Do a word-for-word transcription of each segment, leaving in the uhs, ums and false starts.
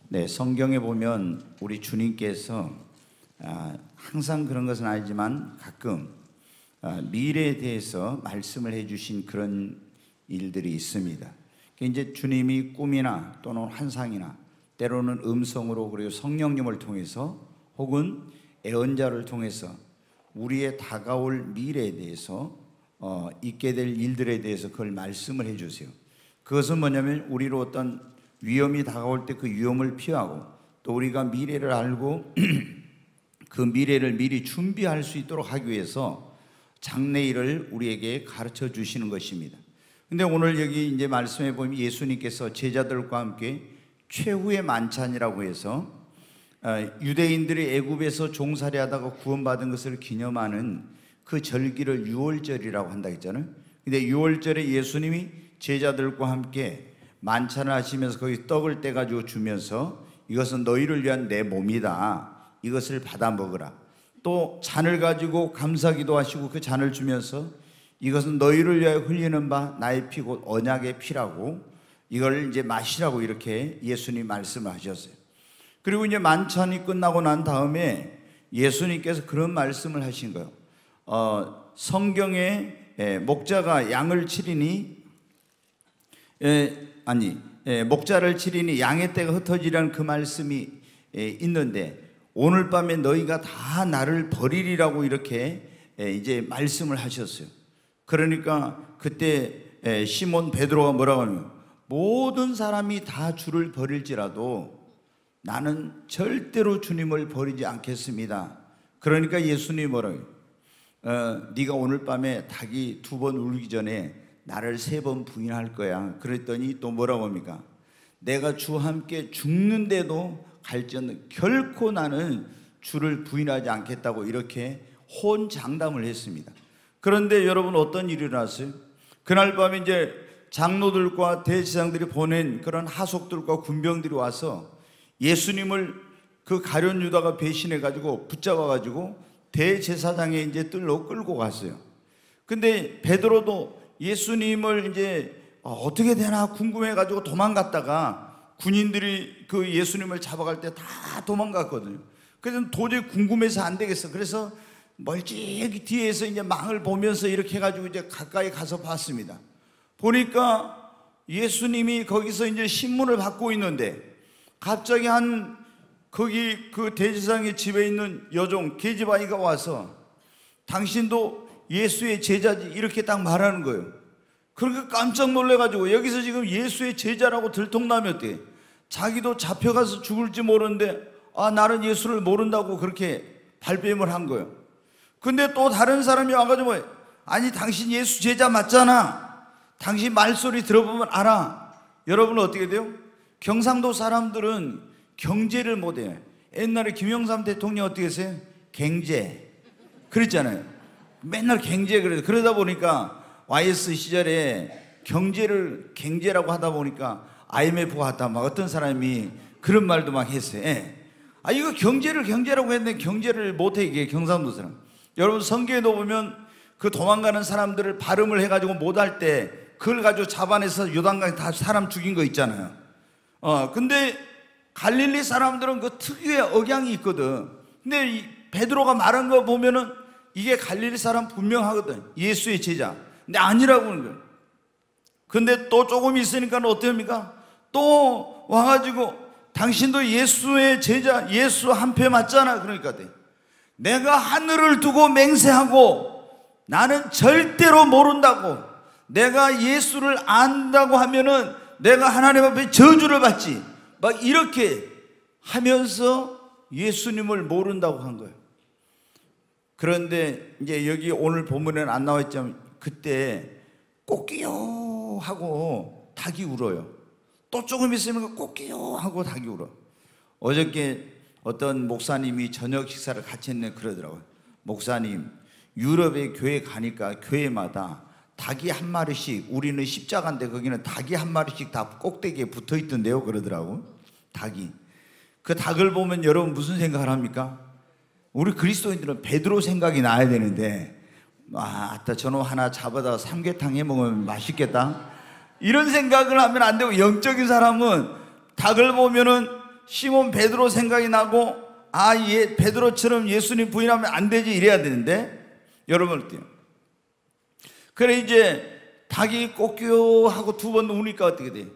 네, 성경에 보면 우리 주님께서 아, 항상 그런 것은 아니지만 가끔 아, 미래에 대해서 말씀을 해주신 그런 일들이 있습니다. 이제 주님이 꿈이나 또는 환상이나 때로는 음성으로 그리고 성령님을 통해서 혹은 예언자를 통해서 우리의 다가올 미래에 대해서 어, 있게 될 일들에 대해서 그걸 말씀을 해주세요. 그것은 뭐냐면 우리로 어떤 위험이 다가올 때 그 위험을 피하고 또 우리가 미래를 알고 그 미래를 미리 준비할 수 있도록 하기 위해서 장래일을 우리에게 가르쳐 주시는 것입니다. 근데 오늘 여기 이제 말씀해 보면 예수님께서 제자들과 함께 최후의 만찬이라고 해서 유대인들이 애굽에서 종살이 하다가 구원받은 것을 기념하는 그 절기를 유월절이라고 한다 했잖아요. 근데 유월절에 예수님이 제자들과 함께 만찬을 하시면서 거기 떡을 떼가지고 주면서 이것은 너희를 위한 내 몸이다, 이것을 받아 먹으라. 또 잔을 가지고 감사기도 하시고 그 잔을 주면서 이것은 너희를 위하여 흘리는 바 나의 피 곧 언약의 피라고 이걸 이제 마시라고 이렇게 예수님 말씀을 하셨어요. 그리고 이제 만찬이 끝나고 난 다음에 예수님께서 그런 말씀을 하신 거예요. 어, 성경에 예, 목자가 양을 치리니 예, 아니 예, 목자를 치리니 양의 떼가 흩어지라는 그 말씀이 예, 있는데 오늘 밤에 너희가 다 나를 버리리라고 이렇게 예, 이제 말씀을 하셨어요. 그러니까 그때 예, 시몬 베드로가 뭐라고 하냐면 모든 사람이 다 주를 버릴지라도 나는 절대로 주님을 버리지 않겠습니다. 그러니까 예수님이 뭐라고 해요? 어, 네가 오늘 밤에 닭이 두 번 울기 전에 나를 세 번 부인할 거야. 그랬더니 또 뭐라고 합니까? 내가 주와 함께 죽는데도 갈지언정 결코 나는 주를 부인하지 않겠다고 이렇게 혼장담을 했습니다. 그런데 여러분 어떤 일이 일어났어요? 그날 밤에 이제 장로들과 대제사장들이 보낸 그런 하속들과 군병들이 와서 예수님을 그 가룟 유다가 배신해 가지고 붙잡아 가지고 대제사장에 이제 뜰로 끌고 갔어요. 근데 베드로도 예수님을 이제 어떻게 되나 궁금해 가지고 도망갔다가 군인들이 그 예수님을 잡아갈 때 다 도망갔거든요. 그래서 도저히 궁금해서 안 되겠어. 그래서 멀찍이 뒤에서 이제 망을 보면서 이렇게 해가지고 이제 가까이 가서 봤습니다. 보니까 예수님이 거기서 이제 신문을 받고 있는데 갑자기 한 거기 그 대제사장의 집에 있는 여종 게지바이가 와서 당신도 예수의 제자지 이렇게 딱 말하는 거예요. 그러니까 깜짝 놀래가지고 여기서 지금 예수의 제자라고 들통나면 어떡해? 자기도 잡혀가서 죽을지 모르는데 아 나는 예수를 모른다고 그렇게 발뺌을 한 거예요. 근데 또 다른 사람이 와가지고 아니 당신 예수 제자 맞잖아. 당신 말소리 들어보면 알아. 여러분은 어떻게 돼요? 경상도 사람들은 경제를 못해요. 옛날에 김영삼 대통령 어떻게 했어요? 갱제 그랬잖아요. 맨날 갱제 그래요. 그러다 보니까 와이에스 시절에 경제를 갱제라고 하다 보니까 아이엠에프 같다 막 어떤 사람이 그런 말도 막 했어요. 예. 아 이거 경제를 경제라고 했는데 경제를 못해 이게 경상도 사람. 여러분 성경에도 보면 그 도망가는 사람들을 발음을 해가지고 못할 때 그걸 가지고 잡아내서 요단강에 다 사람 죽인 거 있잖아요. 어 근데 갈릴리 사람들은 그 특유의 억양이 있거든. 근데 이 베드로가 말한 거 보면은 이게 갈릴리 사람 분명하거든. 예수의 제자. 근데 아니라고 하는 거예요. 근데 또 조금 있으니까 어떻습니까? 또 와가지고 당신도 예수의 제자, 예수 한패 맞잖아. 그러니까 돼. 내가 하늘을 두고 맹세하고 나는 절대로 모른다고. 내가 예수를 안다고 하면은 내가 하나님 앞에 저주를 받지. 막 이렇게 하면서 예수님을 모른다고 한 거예요. 그런데 이제 여기 오늘 본문에는 안 나와 있지만 그때 꼬끼요 하고 닭이 울어요. 또 조금 있으면 꼬끼요 하고 닭이 울어. 어저께 어떤 목사님이 저녁 식사를 같이 했네 그러더라고요. 목사님 유럽에 교회 가니까 교회마다 닭이 한 마리씩, 우리는 십자가인데 거기는 닭이 한 마리씩 다 꼭대기에 붙어 있던데요 그러더라고. 닭이. 그 닭을 보면 여러분 무슨 생각을 합니까? 우리 그리스도인들은 베드로 생각이 나야 되는데 아, 아따 저놈 하나 잡아다가 삼계탕 해먹으면 맛있겠다 이런 생각을 하면 안 되고 영적인 사람은 닭을 보면은 시몬 베드로 생각이 나고, 아, 얘 베드로처럼 예수님 부인하면 안 되지 이래야 되는데, 여러분 어때요? 그래 이제 닭이 꼬끼요 하고 두 번 우니까 어떻게 돼요?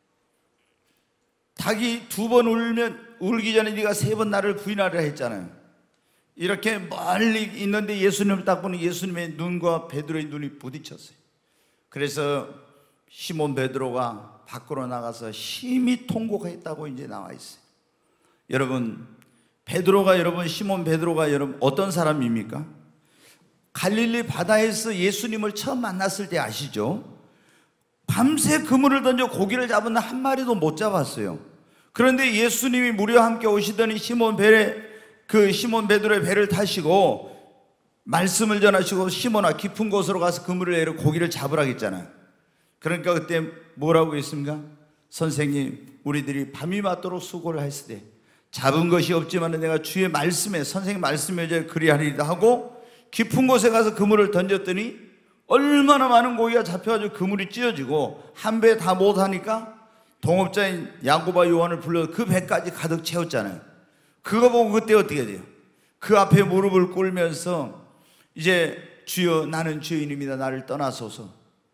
닭이 두 번 울면, 울기 전에 네가 세 번 나를 부인하라 했잖아요. 이렇게 멀리 있는데 예수님을 딱 보니 예수님의 눈과 베드로의 눈이 부딪혔어요. 그래서 시몬 베드로가 밖으로 나가서 심히 통곡했다고 이제 나와 있어요. 여러분, 베드로가 여러분 시몬 베드로가 여러분 어떤 사람입니까? 갈릴리 바다에서 예수님을 처음 만났을 때 아시죠? 밤새 그물을 던져 고기를 잡은 한 마리도 못 잡았어요. 그런데 예수님이 무리와 함께 오시더니 시몬 배에 그 시몬 베드로의 배를 타시고 말씀을 전하시고, 시몬아 깊은 곳으로 가서 그물을 내려 고기를 잡으라 했잖아요. 그러니까 그때 뭐라고 했습니까? 선생님, 우리들이 밤이 맞도록 수고를 했을 때 잡은 것이 없지만 내가 주의 말씀에, 선생님 말씀에 이제 그리하리다 하고 깊은 곳에 가서 그물을 던졌더니 얼마나 많은 고기가 잡혀가지고 그물이 찢어지고 한 배 다 못하니까 동업자인 야고보와 요한을 불러 그 배까지 가득 채웠잖아요. 그거 보고 그때 어떻게 돼요? 그 앞에 무릎을 꿇으면서 이제 주여 나는 죄인입니다, 나를 떠나소서.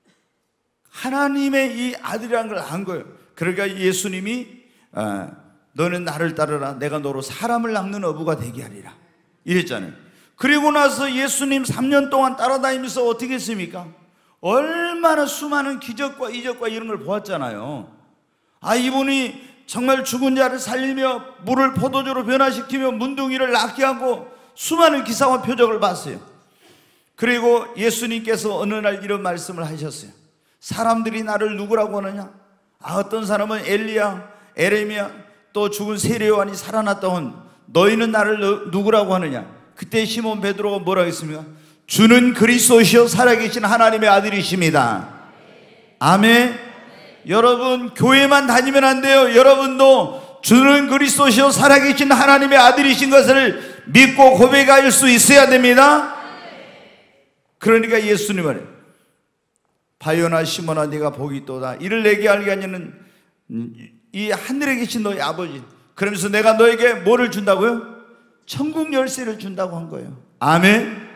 하나님의 이 아들이라는 걸 안 거예요. 그러니까 예수님이 아, 너는 나를 따르라, 내가 너로 사람을 낚는 어부가 되게 하리라 이랬잖아요. 그리고 나서 예수님 삼 년 동안 따라다니면서 어떻게 했습니까? 얼마나 수많은 기적과 이적과 이런 걸 보았잖아요. 아, 이분이 정말 죽은 자를 살리며 물을 포도주로 변화시키며 문둥이를 낫게 하고 수많은 기사와 표적을 봤어요. 그리고 예수님께서 어느 날 이런 말씀을 하셨어요. 사람들이 나를 누구라고 하느냐? 아, 어떤 사람은 엘리야, 에레미야, 또 죽은 세례 요한이 살아났다온, 너희는 나를 누구라고 하느냐? 그때 시몬 베드로가 뭐라고 했습니까? 주는 그리스도시요 살아계신 하나님의 아들이십니다. 아멘. 여러분, 교회만 다니면 안 돼요. 여러분도 주는 그리스도시요 살아계신 하나님의 아들이신 것을 믿고 고백할 수 있어야 됩니다. 그러니까 예수님 말이에요. 바요나 시몬아 네가 복이 있도다. 이를 내게 알게 하냐는 이 하늘에 계신 너희 아버지. 그러면서 내가 너에게 뭐를 준다고요? 천국 열쇠를 준다고 한 거예요. 아멘.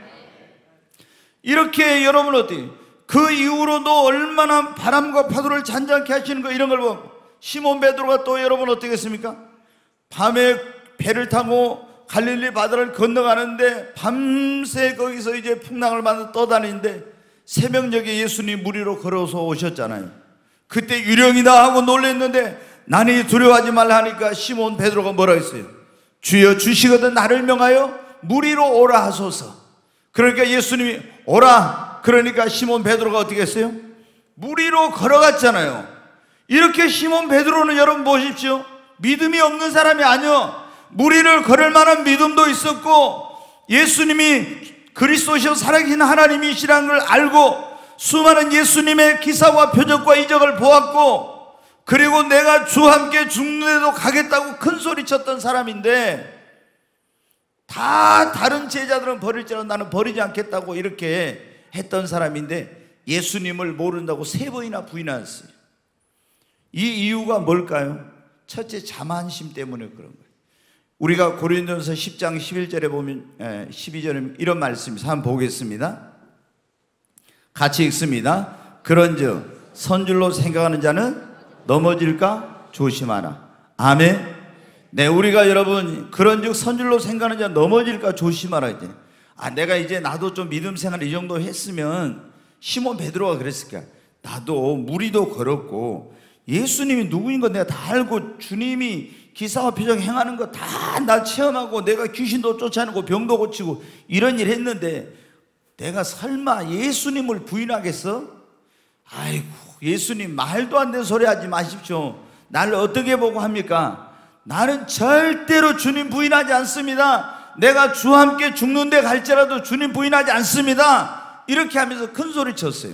이렇게 여러분 어때요? 그 이후로도 얼마나 바람과 파도를 잔잔케 하시는 거, 이런 걸 보고 시몬 베드로가 또 여러분 어떻게 했습니까? 밤에 배를 타고 갈릴리 바다를 건너가는데 밤새 거기서 이제 풍랑을 만나 떠다니는데 새벽녘에 예수님 물 위로 걸어서 오셨잖아요. 그때 유령이다 하고 놀랐는데 나니 두려워하지 말라 하니까 시몬 베드로가 뭐라 했어요? 주여 주시거든 나를 명하여 물 위로 오라 하소서. 그러니까 예수님이 오라. 그러니까 시몬 베드로가 어떻게 했어요? 물 위로 걸어갔잖아요. 이렇게 시몬 베드로는 여러분 보십시오. 믿음이 없는 사람이 아니요, 물 위를 걸을 만한 믿음도 있었고 예수님이 그리스도시요 살아계신 하나님이시라는 걸 알고 수많은 예수님의 기사와 표적과 이적을 보았고, 그리고 내가 주와 함께 죽는데도 가겠다고 큰 소리 쳤던 사람인데, 다 다른 제자들은 버릴지라도 나는 버리지 않겠다고 이렇게 했던 사람인데 예수님을 모른다고 세 번이나 부인했어요. 이 이유가 뭘까요? 첫째, 자만심 때문에 그런 거예요. 우리가 고린도전서 십 장 십일 절에 보면, 십이 절에 이런 말씀이 있어요. 한번 보겠습니다. 같이 읽습니다. 그런즉 선줄로 생각하는 자는 넘어질까 조심하라. 아멘. 네, 우리가 여러분 그런즉 선줄로 생각하는 자 넘어질까 조심하라 했더니, 아, 내가 이제 나도 좀 믿음 생활 이 정도 했으면 시몬 베드로가 그랬을 거야. 나도 무리도 걸었고 예수님이 누구인 거 내가 다 알고 주님이 기사와 표적 행하는 거 다 나 체험하고 내가 귀신도 쫓아내고 병도 고치고 이런 일 했는데 내가 설마 예수님을 부인하겠어? 아이고, 예수님 말도 안 되는 소리 하지 마십시오. 나를 어떻게 보고 합니까? 나는 절대로 주님 부인하지 않습니다. 내가 주와 함께 죽는데 갈지라도 주님 부인하지 않습니다. 이렇게 하면서 큰 소리 쳤어요.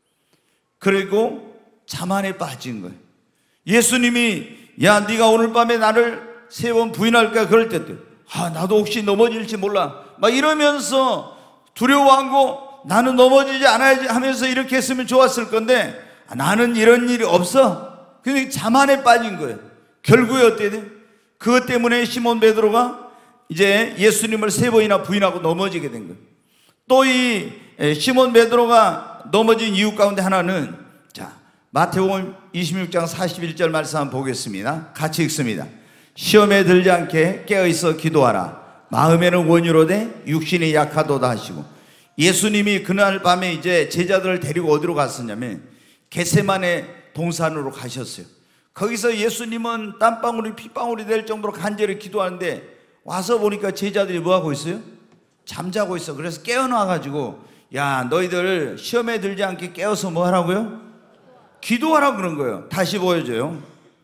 그리고 자만에 빠진 거예요. 예수님이 야 네가 오늘 밤에 나를 세 번 부인할까 그럴 때 아, 나도 혹시 넘어질지 몰라 막 이러면서 두려워하고 나는 넘어지지 않아야지 하면서 이렇게 했으면 좋았을 건데, 아, 나는 이런 일이 없어. 근데 자만에 빠진 거예요. 결국에 어떻게 돼? 그것 때문에 시몬 베드로가 이제 예수님을 세 번이나 부인하고 넘어지게 된 거예요. 또 이 시몬 베드로가 넘어진 이유 가운데 하나는, 자, 마태복음 이십육 장 사십일 절 말씀 한번 보겠습니다. 같이 읽습니다. 시험에 들지 않게 깨어있어 기도하라. 마음에는 원유로되 육신이 약하도다 하시고. 예수님이 그날 밤에 이제 제자들을 데리고 어디로 갔었냐면 겟세마네 동산으로 가셨어요. 거기서 예수님은 땀방울이 핏방울이 될 정도로 간절히 기도하는데 와서 보니까 제자들이 뭐하고 있어요? 잠자고 있어. 그래서 깨어나가지고, 야, 너희들 시험에 들지 않게 깨어서 뭐 하라고요? 기도하라고 그런 거예요. 다시 보여줘요.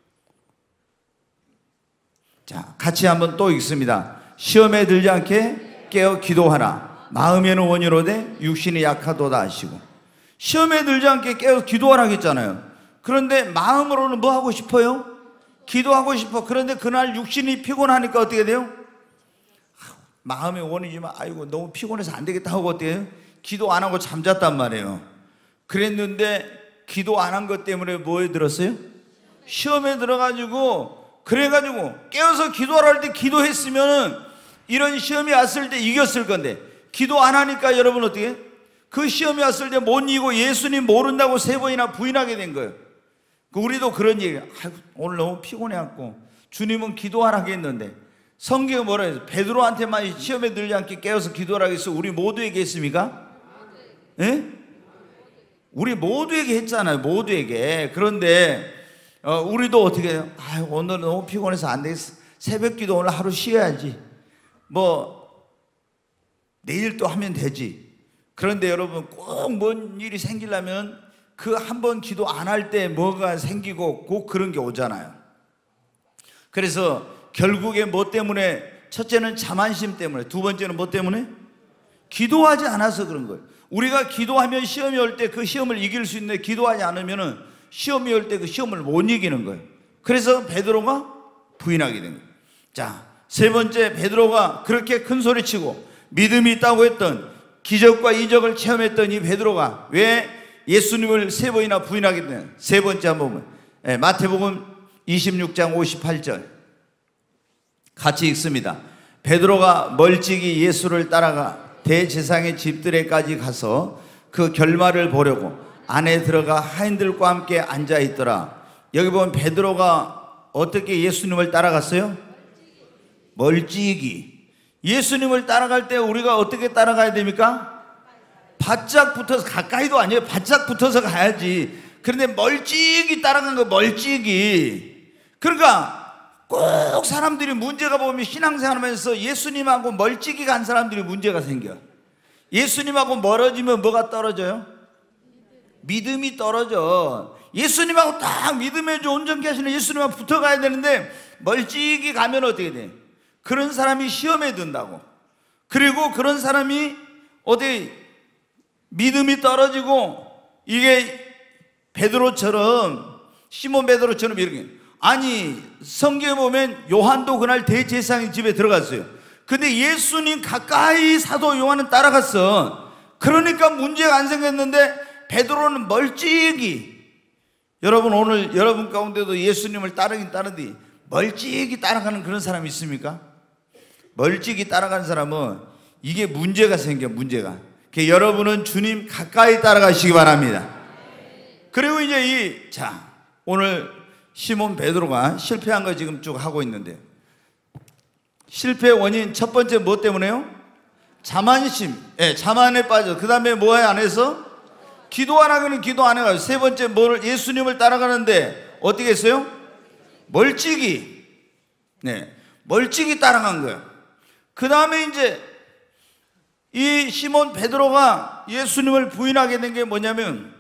자, 같이 한번 또 읽습니다. 시험에 들지 않게 깨어 기도하라. 마음에는 원유로되 육신이 약하도다 하시고. 시험에 들지 않게 깨어 기도하라고 했잖아요. 그런데 마음으로는 뭐 하고 싶어요? 기도하고 싶어. 그런데 그날 육신이 피곤하니까 어떻게 돼요? 마음의 원이지만 아이고 너무 피곤해서 안 되겠다 하고 어떻게 해요? 기도 안 하고 잠잤단 말이에요. 그랬는데 기도 안 한 것 때문에 뭐에 들었어요? 시험에 들어가지고, 그래가지고 깨어서 기도하라 할 때 기도했으면은 이런 시험이 왔을 때 이겼을 건데, 기도 안 하니까 여러분 어떻게 해요? 그 시험이 왔을 때 못 이기고 예수님 모른다고 세 번이나 부인하게 된 거예요. 우리도 그런 얘기, 오늘 너무 피곤해갖고 주님은 기도하라고 했는데, 성경에 뭐라 해서 베드로한테만 시험에 들지 않게 깨어서 기도하라고 해서 우리 모두에게 했습니까? 예? 우리 모두에게 했잖아요. 모두에게. 그런데 어, 우리도 어떻게 해요? 아, 오늘 너무 피곤해서 안 되겠어. 새벽 기도 오늘 하루 쉬어야지. 뭐 내일 또 하면 되지. 그런데 여러분 꼭 뭔 일이 생기려면 그 한 번 기도 안 할 때 뭐가 생기고 꼭 그런 게 오잖아요. 그래서 결국에 뭐 때문에, 첫째는 자만심 때문에, 두 번째는 뭐 때문에? 기도하지 않아서 그런 거예요. 우리가 기도하면 시험이 올 때 그 시험을 이길 수 있는데 기도하지 않으면 시험이 올 때 그 시험을 못 이기는 거예요. 그래서 베드로가 부인하게 된 거예요. 자, 세 번째, 베드로가 그렇게 큰 소리치고 믿음이 있다고 했던, 기적과 이적을 체험했던 이 베드로가 왜 예수님을 세 번이나 부인하게 되냐? 세 번째 한번 보면, 네, 마태복음 이십육 장 오십팔 절 같이 읽습니다. 베드로가 멀찍이 예수를 따라가 대제사장의 집들에까지 가서 그 결말을 보려고 안에 들어가 하인들과 함께 앉아 있더라. 여기 보면 베드로가 어떻게 예수님을 따라갔어요? 멀찍이. 예수님을 따라갈 때 우리가 어떻게 따라가야 됩니까? 바짝 붙어서, 가까이도 아니에요. 바짝 붙어서 가야지. 그런데 멀찍이 따라간 거, 멀찍이. 그러니까 꼭 사람들이 문제가 보면 신앙생활하면서 예수님하고 멀찍이 간 사람들이 문제가 생겨. 예수님하고 멀어지면 뭐가 떨어져요? 믿음이 떨어져. 예수님하고 딱 믿음의 온전케 하시는 예수님하고 붙어가야 되는데 멀찍이 가면 어떻게 돼? 그런 사람이 시험에 든다고. 그리고 그런 사람이 어디 믿음이 떨어지고, 이게 베드로처럼, 시몬 베드로처럼 이렇게, 아니 성경에 보면 요한도 그날 대제사장의 집에 들어갔어요. 근데 예수님 가까이 사도 요한은 따라갔어. 그러니까 문제가 안 생겼는데 베드로는 멀찍이. 여러분 오늘 여러분 가운데도 예수님을 따르긴 따르디 멀찍이 따라가는 그런 사람이 있습니까? 멀찍이 따라가는 사람은 이게 문제가 생겨. 문제가. 그러니까 여러분은 주님 가까이 따라가시기 바랍니다. 그리고 이제 이, 자, 오늘 시몬 베드로가 실패한 거 지금 쭉 하고 있는데, 실패 원인 첫 번째 뭐 때문에요? 자만심. 예, 자만에 빠져. 그 다음에 뭐 안 해서? 기도 안 하고는 기도 안 해가지고. 세 번째 뭐를, 예수님을 따라가는데 어떻게 했어요? 멀찍이. 네, 멀찍이 따라간 거예요. 그 다음에 이제 이 시몬 베드로가 예수님을 부인하게 된 게 뭐냐면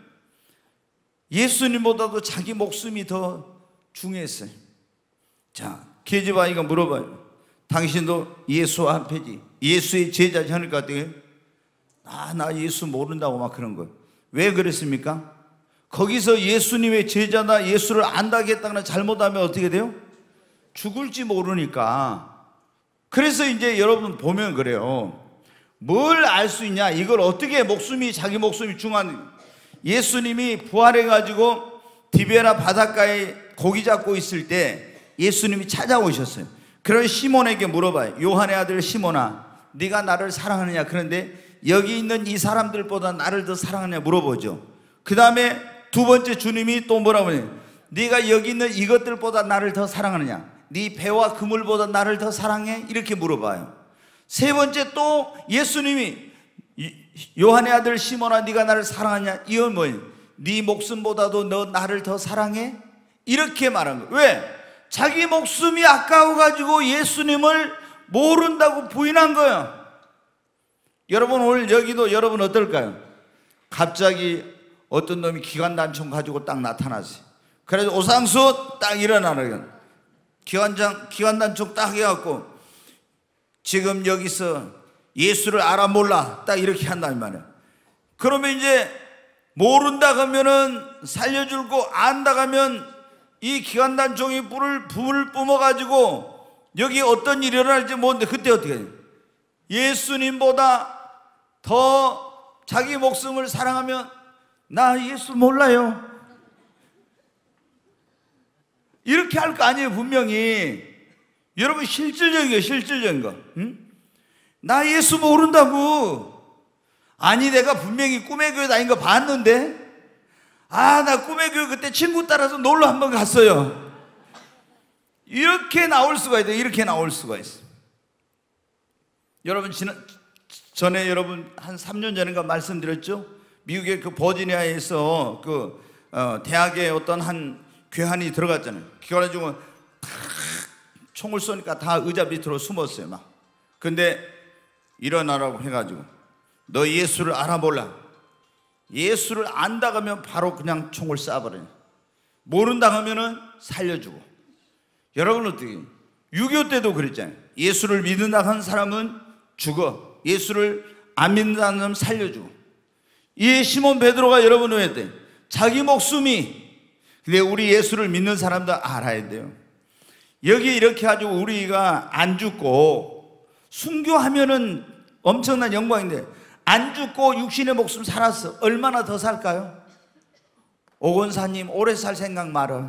예수님보다도 자기 목숨이 더 중요했어요. 자, 계집아이가 물어봐요. 당신도 예수와 한패지, 예수의 제자지 하니까 어떻게? 아, 나 예수 모른다고 막 그런 거예요. 왜 그랬습니까? 거기서 예수님의 제자다, 예수를 안다고 했다거나 잘못하면 어떻게 돼요? 죽을지 모르니까. 그래서 이제 여러분 보면 그래요. 뭘 알 수 있냐? 이걸 어떻게 목숨이, 자기 목숨이 중요한, 예수님이 부활해가지고 디베라 바닷가에 고기 잡고 있을 때 예수님이 찾아오셨어요. 그런 시몬에게 물어봐요. 요한의 아들 시몬아, 네가 나를 사랑하느냐? 그런데 여기 있는 이 사람들보다 나를 더 사랑하느냐 물어보죠. 그 다음에 두 번째 주님이 또 뭐라고 해요? 네가 여기 있는 이것들보다 나를 더 사랑하느냐? 네 배와 그물보다 나를 더 사랑해? 이렇게 물어봐요. 세 번째 또 예수님이 요한의 아들 시몬아, 네가 나를 사랑하냐? 이건 뭐예요? 네 목숨보다도 너 나를 더 사랑해? 이렇게 말한 거예요. 왜? 자기 목숨이 아까워가지고 예수님을 모른다고 부인한 거예요. 여러분, 오늘 여기도 여러분 어떨까요? 갑자기 어떤 놈이 기관단총 가지고 딱 나타났어요. 그래서 오상수 딱 일어나는 기관장, 기관단총 딱 해갖고 지금 여기서 예수를 알아 몰라 딱 이렇게 한단 말이에요. 그러면 이제 모른다 하면은 살려줄 거, 안다 하면 이 기관단총이 불을 불을 뿜어가지고 여기 어떤 일이 일어날지 모르는데 그때 어떻게 해요? 예수님보다 더 자기 목숨을 사랑하면 나 예수 몰라요 이렇게 할 거 아니에요. 분명히 여러분 실질적인 거, 실질적인 거. 응? 나 예수 모른다고. 아니 내가 분명히 꿈의 교회 다닌 거 봤는데, 아 나 꿈의 교회 그때 친구 따라서 놀러 한번 갔어요. 이렇게 나올 수가 있어요. 이렇게 나올 수가 있어요. 여러분 지난 전에 여러분 한 삼 년 전인가 말씀드렸죠? 미국의 그 버지니아에서 그 어, 대학에 어떤 한 괴한이 들어갔잖아요. 그래가지고 탁 총을 쏘니까 다 의자 밑으로 숨었어요. 막. 근데 일어나라고 해가지고 너 예수를 알아 몰라? 예수를 안다 하면 바로 그냥 총을 쏴버려요. 모른다 하면은 살려주고. 여러분 어떻게? 육이오 때도 그랬잖아요. 예수를 믿는다 한 사람은 죽어. 예수를 안 믿는다는 사람은 살려주고. 이 시몬 베드로가 여러분 왜 했대? 자기 목숨이. 근데 우리 예수를 믿는 사람도 알아야 돼요. 여기 이렇게 가지고 우리가 안 죽고 순교하면은 엄청난 영광인데 안 죽고 육신의 목숨 살았어. 얼마나 더 살까요? 오건사님 오래 살 생각 말어.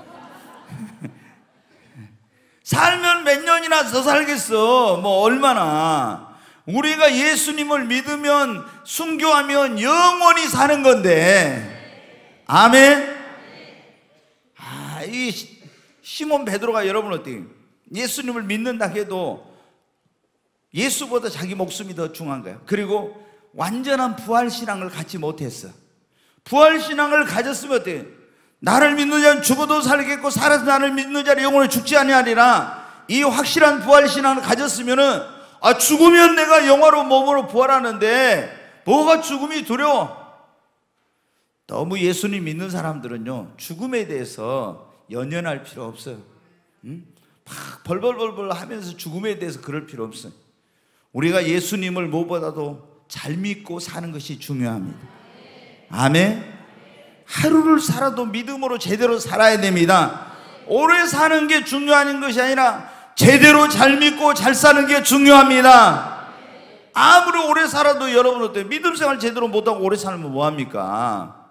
살면 몇 년이나 더 살겠어. 뭐 얼마나. 우리가 예수님을 믿으면 순교하면 영원히 사는 건데. 아멘. 아, 이 시몬 베드로가 여러분 어때요? 예수님을 믿는다 해도 예수보다 자기 목숨이 더 중요한 거예요. 그리고 완전한 부활신앙을 갖지 못했어. 부활신앙을 가졌으면 어때요? 나를 믿는 자는 죽어도 살겠고 살아서 나를 믿는 자는 영원히 죽지 아니하리라. 이 확실한 부활신앙을 가졌으면은 아 죽으면 내가 영화로 몸으로 부활하는데 뭐가 죽음이 두려워? 너무 예수님 믿는 사람들은요 죽음에 대해서 연연할 필요 없어요. 응? 막 벌벌벌벌 하면서 죽음에 대해서 그럴 필요 없어요. 우리가 예수님을 무엇보다도 잘 믿고 사는 것이 중요합니다. 아멘. 하루를 살아도 믿음으로 제대로 살아야 됩니다. 오래 사는 게 중요한 것이 아니라 제대로 잘 믿고 잘 사는 게 중요합니다. 아무리 오래 살아도 여러분 어때요? 믿음 생활 제대로 못하고 오래 살면 뭐합니까?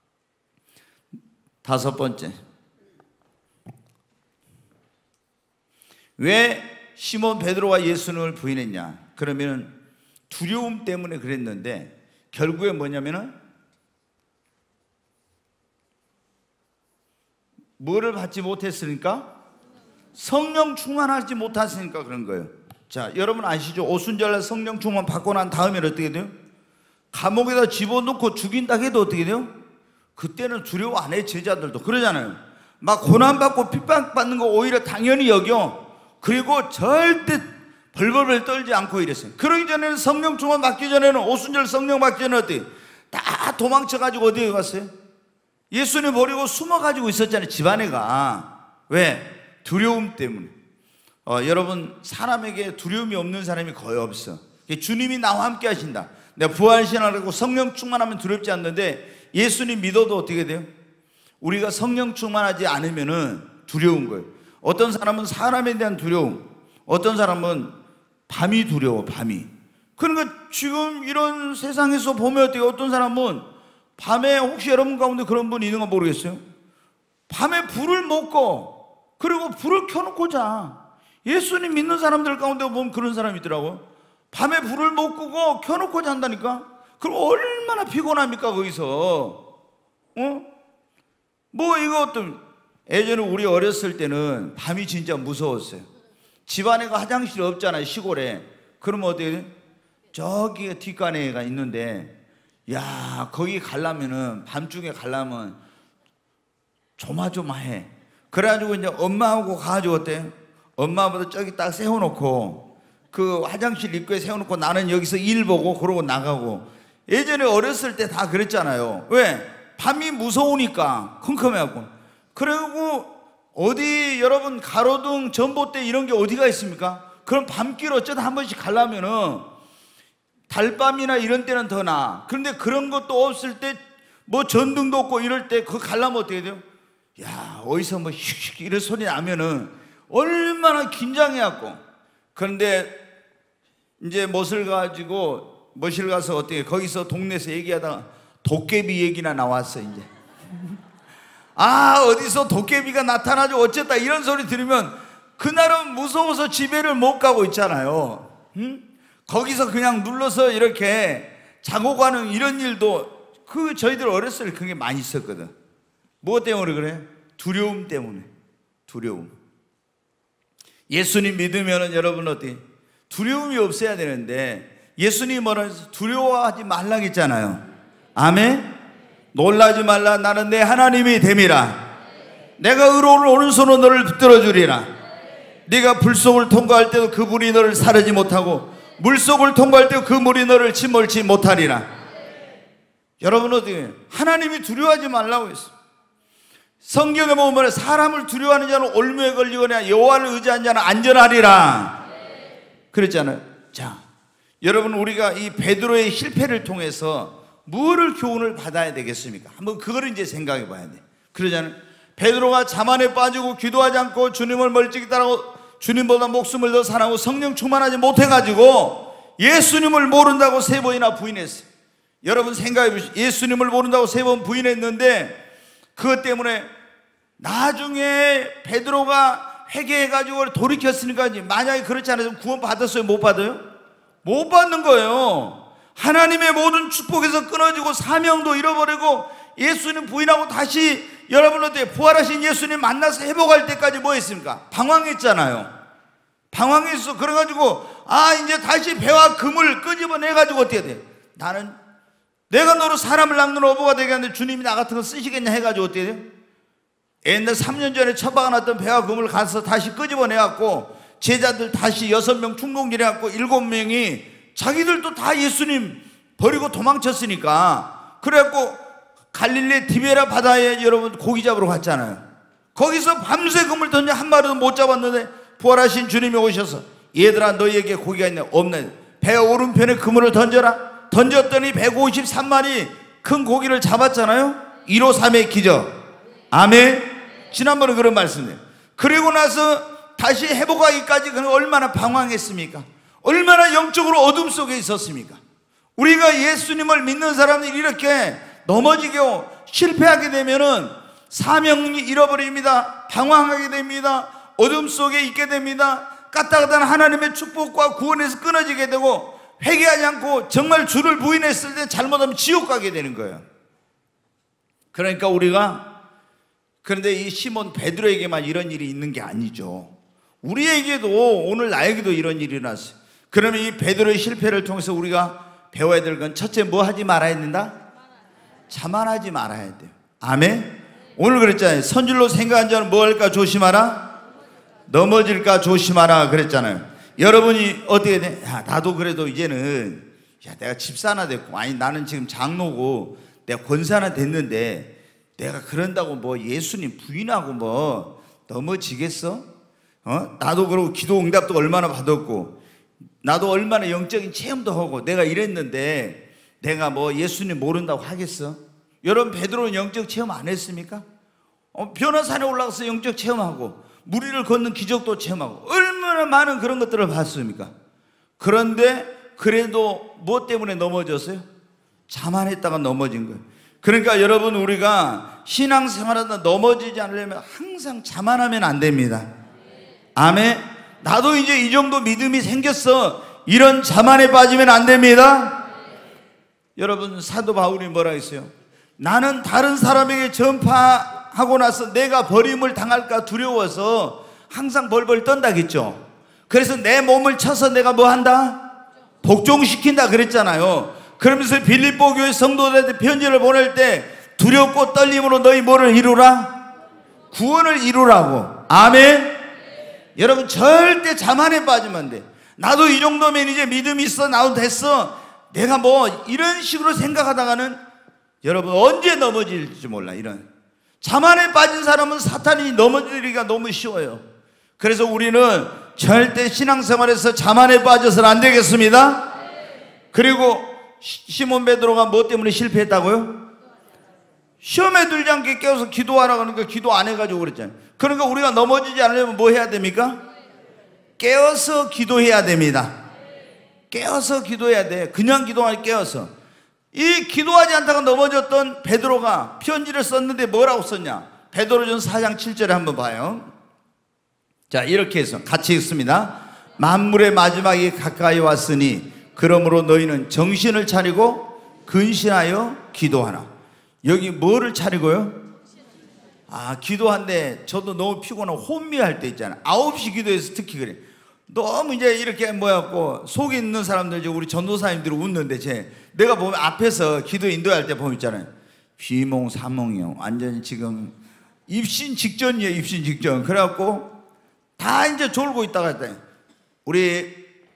다섯 번째, 왜 시몬 베드로가 예수님을 부인했냐? 그러면 두려움 때문에 그랬는데 결국에 뭐냐면은 뭐를 받지 못했으니까? 성령 충만하지 못했으니까 그런 거예요. 자, 여러분 아시죠? 오순절날 성령 충만 받고 난 다음에 어떻게 돼요? 감옥에다 집어넣고 죽인다 해도 어떻게 돼요? 그때는 두려워 안 해. 제자들도 그러잖아요. 막 고난받고 핍박받는 거 오히려 당연히 여겨. 그리고 절대 벌벌벌 떨지 않고 이랬어요. 그러기 전에는 성령 충만 받기 전에는 오순절 성령 받기 전에 어때요? 다 도망쳐가지고 어디에 갔어요? 예수님 버리고 숨어가지고 있었잖아요. 집안에가. 왜? 두려움 때문에. 어, 여러분 사람에게 두려움이 없는 사람이 거의 없어. 주님이 나와 함께 하신다. 내가 부활신앙하고 성령 충만하면 두렵지 않는데 예수님 믿어도 어떻게 돼요? 우리가 성령 충만하지 않으면 두려운 거예요. 어떤 사람은 사람에 대한 두려움, 어떤 사람은 밤이 두려워. 밤이. 그러니까 지금 이런 세상에서 보면 어때요? 어떤 사람은 밤에 혹시 여러분 가운데 그런 분이 있는 거 모르겠어요? 밤에 불을 못 꺼. 그리고 불을 켜놓고 자. 예수님 믿는 사람들 가운데 보면 그런 사람이 있더라고. 밤에 불을 못 끄고 켜놓고 잔다니까. 그럼 얼마나 피곤합니까 거기서. 어? 뭐 이거 어떤, 예전에 우리 어렸을 때는 밤이 진짜 무서웠어요. 집안에 화장실이 없잖아요, 시골에. 그러면 어떻게 돼? 저기 뒷간에가 있는데, 야, 거기 가려면은, 밤중에 가려면 조마조마해. 그래가지고 이제 엄마하고 가가지고 어때? 엄마보다 저기 딱 세워놓고, 그 화장실 입구에 세워놓고 나는 여기서 일 보고 그러고 나가고. 예전에 어렸을 때 다 그랬잖아요. 왜? 밤이 무서우니까, 컴컴해갖고. 그리고 어디 여러분 가로등, 전봇대 이런 게 어디가 있습니까? 그럼 밤길 어쩌다 한 번씩 가려면은 달밤이나 이런 때는 더 나아. 그런데 그런 것도 없을 때, 뭐 전등도 없고 이럴 때 그거 가려면 어떻게 돼요? 야, 어디서 뭐 휙휙 이런 소리 나면은 얼마나 긴장해갖고. 그런데 이제 못을 가지고, 못을 가서 어떻게, 거기서 동네에서 얘기하다가 도깨비 얘기나 나왔어 이제. 아, 어디서 도깨비가 나타나죠 어쨌다 이런 소리 들으면 그날은 무서워서 집에를 못 가고 있잖아요. 응? 거기서 그냥 눌러서 이렇게 자고 가는 이런 일도, 그 저희들 어렸을 때 그게 많이 있었거든. 뭐 때문에 그래? 두려움 때문에. 두려움. 예수님 믿으면은 여러분 어떻게? 두려움이 없어야 되는데, 예수님 뭐라 해서 두려워하지 말라고 했잖아요. 아멘? 놀라지 말라. 나는 내 하나님이 됨이라. 내가 의로운 오른손으로 너를 붙들어 주리라. 네가 불속을 통과할 때도 그 물이 너를 사르지 못하고 물속을 통과할 때도 그 물이 너를 침몰치 못하리라. 여러분 어떻게? 하나님이 두려워하지 말라고 했어. 성경에 보면 사람을 두려워하는 자는 올무에 걸리거나 여호와를 의지하는 자는 안전하리라 그랬잖아요. 자, 여러분 우리가 이 베드로의 실패를 통해서 뭐를 교훈을 받아야 되겠습니까? 한번 그거를 이제 생각해 봐야 돼. 그러잖아요. 베드로가 자만에 빠지고 기도하지 않고 주님을 멀찍이 따라고 주님보다 목숨을 더 사랑하고 성령 충만하지 못해가지고 예수님을 모른다고 세 번이나 부인했어요. 여러분 생각해 보시죠. 예수님을 모른다고 세 번 부인했는데 그것 때문에 나중에 베드로가 회개해가지고 돌이켰으니까, 만약에 그렇지 않아서 구원 받았어요? 못 받아요? 못 받는 거예요. 하나님의 모든 축복에서 끊어지고 사명도 잃어버리고 예수님 부인하고 다시 여러분 어때요? 부활하신 예수님 만나서 회복할 때까지 뭐 했습니까? 방황했잖아요. 방황했어. 그래가지고 아 이제 다시 배와 금을 끄집어내가지고 어떻게 돼? 나는 내가 너로 사람을 낚는 어부가 되게 하는데 주님이 나 같은 거 쓰시겠냐 해가지고 어떻게 돼? 옛날 삼 년 전에 처박아놨던 배와 금을 가서 다시 끄집어내갖고 제자들 다시 여섯 명 충동질해갖고 일곱 명이 자기들도 다 예수님 버리고 도망쳤으니까, 그래갖고 갈릴리 디베라 바다에 여러분 고기 잡으러 갔잖아요. 거기서 밤새 금을 던져 한 마리도 못 잡았는데 부활하신 주님이 오셔서 얘들아 너희에게 고기가 있냐? 없네. 배 오른편에 그물을 던져라. 던졌더니 백오십삼 마리 큰 고기를 잡았잖아요. 일오삼의 기적. 아멘. 지난번에 그런 말씀이에요. 그리고 나서 다시 회복하기까지 얼마나 방황했습니까? 얼마나 영적으로 어둠 속에 있었습니까? 우리가 예수님을 믿는 사람들이 이렇게 넘어지게 실패하게 되면은 사명이 잃어버립니다. 방황하게 됩니다. 어둠 속에 있게 됩니다. 까딱하다는 하나님의 축복과 구원에서 끊어지게 되고, 회개하지 않고 정말 주를 부인했을 때 잘못하면 지옥 가게 되는 거예요. 그러니까 우리가, 그런데 이 시몬 베드로에게만 이런 일이 있는 게 아니죠. 우리에게도, 오늘 나에게도 이런 일이 일어났어요. 그러면 이 베드로의 실패를 통해서 우리가 배워야 될 건, 첫째 뭐 하지 말아야 된다? 자만하지 말아야 돼요. 아멘. 오늘 그랬잖아요. 선줄로 생각한 자는 뭐 할까 조심하라? 넘어질까 조심하라 그랬잖아요. 여러분이 어떻게 돼? 야, 나도 그래도 이제는, 야, 내가 집사 하나 됐고, 아니 나는 지금 장로고 내가 권사 하나 됐는데 내가 그런다고 뭐 예수님 부인하고 뭐 넘어지겠어? 어? 나도 그러고 기도 응답도 얼마나 받았고 나도 얼마나 영적인 체험도 하고 내가 이랬는데 내가 뭐 예수님 모른다고 하겠어? 여러분 베드로는 영적 체험 안 했습니까? 어, 변화산에 올라가서 영적 체험하고 무리를 걷는 기적도 체험하고 얼마나 많은 그런 것들을 봤습니까? 그런데 그래도 뭐 때문에 넘어졌어요? 자만했다가 넘어진 거예요. 그러니까 여러분 우리가 신앙생활하다 넘어지지 않으려면 항상 자만하면 안 됩니다. 아멘. 나도 이제 이 정도 믿음이 생겼어. 이런 자만에 빠지면 안 됩니다. 여러분, 사도 바울이 뭐라 했어요? 나는 다른 사람에게 전파하고 나서 내가 버림을 당할까 두려워서 항상 벌벌 떤다겠죠. 그래서 내 몸을 쳐서 내가 뭐 한다? 복종시킨다 그랬잖아요. 그러면서 빌립보 교회 성도들한테 편지를 보낼 때 두렵고 떨림으로 너희 뭐를 이루라? 구원을 이루라고. 아멘. 여러분, 절대 자만에 빠지면 안 돼. 나도 이 정도면 이제 믿음이 있어, 나도 됐어, 내가 뭐 이런 식으로 생각하다가는 여러분 언제 넘어질지 몰라. 이런 자만에 빠진 사람은 사탄이 넘어지기가 너무 쉬워요. 그래서 우리는 절대 신앙생활에서 자만에 빠져서는 안 되겠습니다. 그리고 시몬 베드로가 뭐 때문에 실패했다고요? 시험에 들지 않게 깨워서 기도하라 그러니까 기도 안 해가지고 그랬잖아요. 그러니까 우리가 넘어지지 않으려면 뭐 해야 됩니까? 깨어서 기도해야 됩니다. 깨어서 기도해야 돼. 그냥 기도하니 깨어서. 이 기도하지 않다가 넘어졌던 베드로가 편지를 썼는데 뭐라고 썼냐? 베드로전 사 장 칠 절에 한번 봐요. 자, 이렇게 해서 같이 읽습니다. 만물의 마지막이 가까이 왔으니 그러므로 너희는 정신을 차리고 근신하여 기도하라. 여기 뭐를 차리고요? 아, 기도한데 저도 너무 피곤하고 혼미할 때 있잖아요. 아홉 시 기도해서 특히 그래. 너무 이제 이렇게 뭐였고 속에 있는 사람들, 우리 전도사님들이 웃는데 제 내가 보면 앞에서 기도 인도할 때 보면 있잖아요. 비몽사몽이요. 완전히 지금 입신 직전이에요. 입신 직전. 그래갖고 다 이제 졸고 있다가 했더니 우리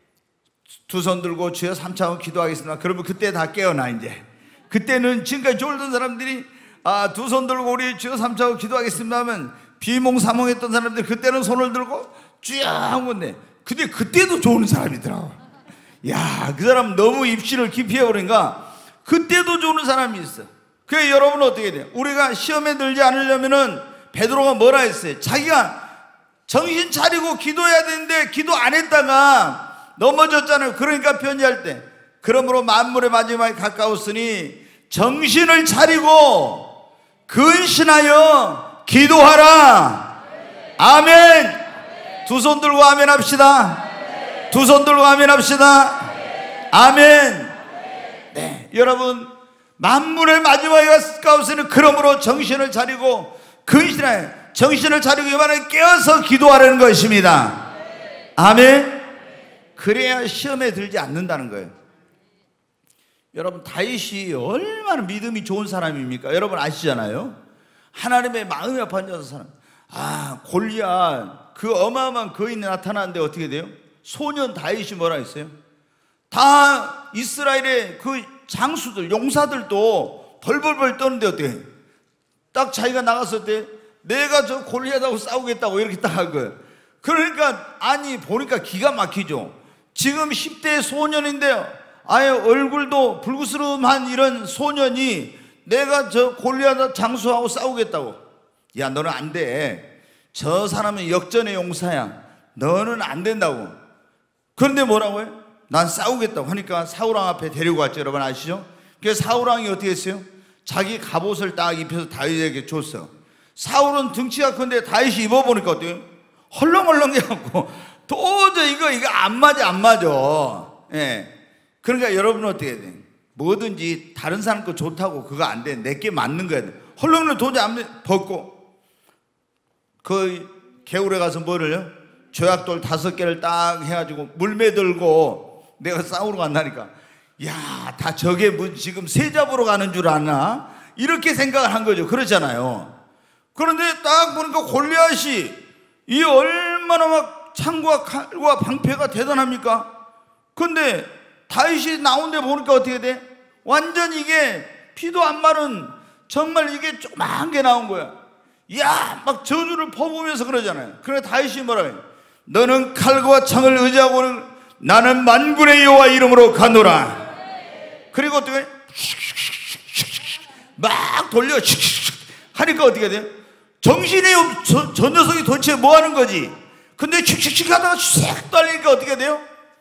두 손 들고 주여 삼차원 기도하겠습니다. 그러면 그때 다 깨어나. 이제 그때는 지금까지 졸던 사람들이 아, 두 손 들고 우리 주여 삼차원 기도하겠습니다 하면 비몽사몽했던 사람들이 그때는 손을 들고 주여 한 건데, 근데 그때도 좋은 사람이더라고. 야, 그 사람 너무 입신을 깊이 해버리니까 그때도 좋은 사람이 있어. 그래, 여러분은 어떻게 돼요? 우리가 시험에 들지 않으려면은 베드로가 뭐라 했어요? 자기가 정신 차리고 기도해야 되는데 기도 안 했다가 넘어졌잖아요. 그러니까 편지할 때 그러므로 만물의 마지막에 가까웠으니 정신을 차리고 근신하여 기도하라. 아멘. 두 손 들고 아멘 합시다. 두 손 들고 아멘 합시다. 아멘. 네, 여러분, 만물의 마지막에 가까웠으니 그러므로 정신을 차리고 근신하여, 정신을 차리고 이만에 깨어서 기도하라는 것입니다. 아멘. 그래야 시험에 들지 않는다는 거예요. 여러분, 다윗이 얼마나 믿음이 좋은 사람입니까? 여러분 아시잖아요. 하나님의 마음이 아파진 사람. 아, 골리앗 그 어마어마한 거인이 나타나는데 어떻게 돼요? 소년 다윗이 뭐라 했어요? 다 이스라엘의 그 장수들, 용사들도 벌벌벌 떠는데 어떻게 해요? 딱 자기가 나갔을 때 내가 저 골리앗하고 싸우겠다고 이렇게 딱 한 거예요. 그러니까 아니 보니까 기가 막히죠. 지금 십 대 소년인데요, 아예 얼굴도 불구스름한 이런 소년이 내가 저 골리앗 장수하고 싸우겠다고. 야, 너는 안 돼. 저 사람은 역전의 용사야. 너는 안 된다고. 그런데 뭐라고 해요? 난 싸우겠다고 하니까 사울왕 앞에 데리고 갔죠. 여러분 아시죠? 그래서 사울왕이 어떻게 했어요? 자기 갑옷을 딱 입혀서 다윗에게 줬어. 사울은 등치가 큰데 다윗이 입어보니까 어때요? 헐렁헐렁해갖고 도저히 이거 이거 안 맞아 안 맞아. 예. 그러니까 여러분은 어떻게 해야 돼? 뭐든지 다른 사람 거 좋다고 그거 안 돼. 내게 맞는 거야. 헐렁헐렁 도저히 안 돼. 벗고 그 개울에 가서 뭐를요? 조약돌 다섯 개를 딱 해가지고 물매 들고 내가 싸우러 간다니까. 야, 다 저게 뭐 지금 새 잡으러 가는 줄 아나? 이렇게 생각을 한 거죠. 그렇잖아요. 그런데 딱 보니까 골리앗이 이 얼마나 막 창과 칼과 방패가 대단합니까? 근데 다윗이 나온데 보니까 어떻게 돼? 완전 이게 피도 안 마른 정말 이게 조그만 게 나온 거야. 야, 막 저주를 퍼부으면서 그러잖아요. 그래 다윗이 뭐라 해요? 너는 칼과 창을 의지하고는 나는 만군의 여호와 이름으로 가노라. 그리고 어떻게 막 돌려 하니까 어떻게 돼요? 정신이 없, 저, 저 녀석이 도대체 뭐 하는 거지? 근데 칙칙칙 하다가 싹 달리니까 어떻게 돼요?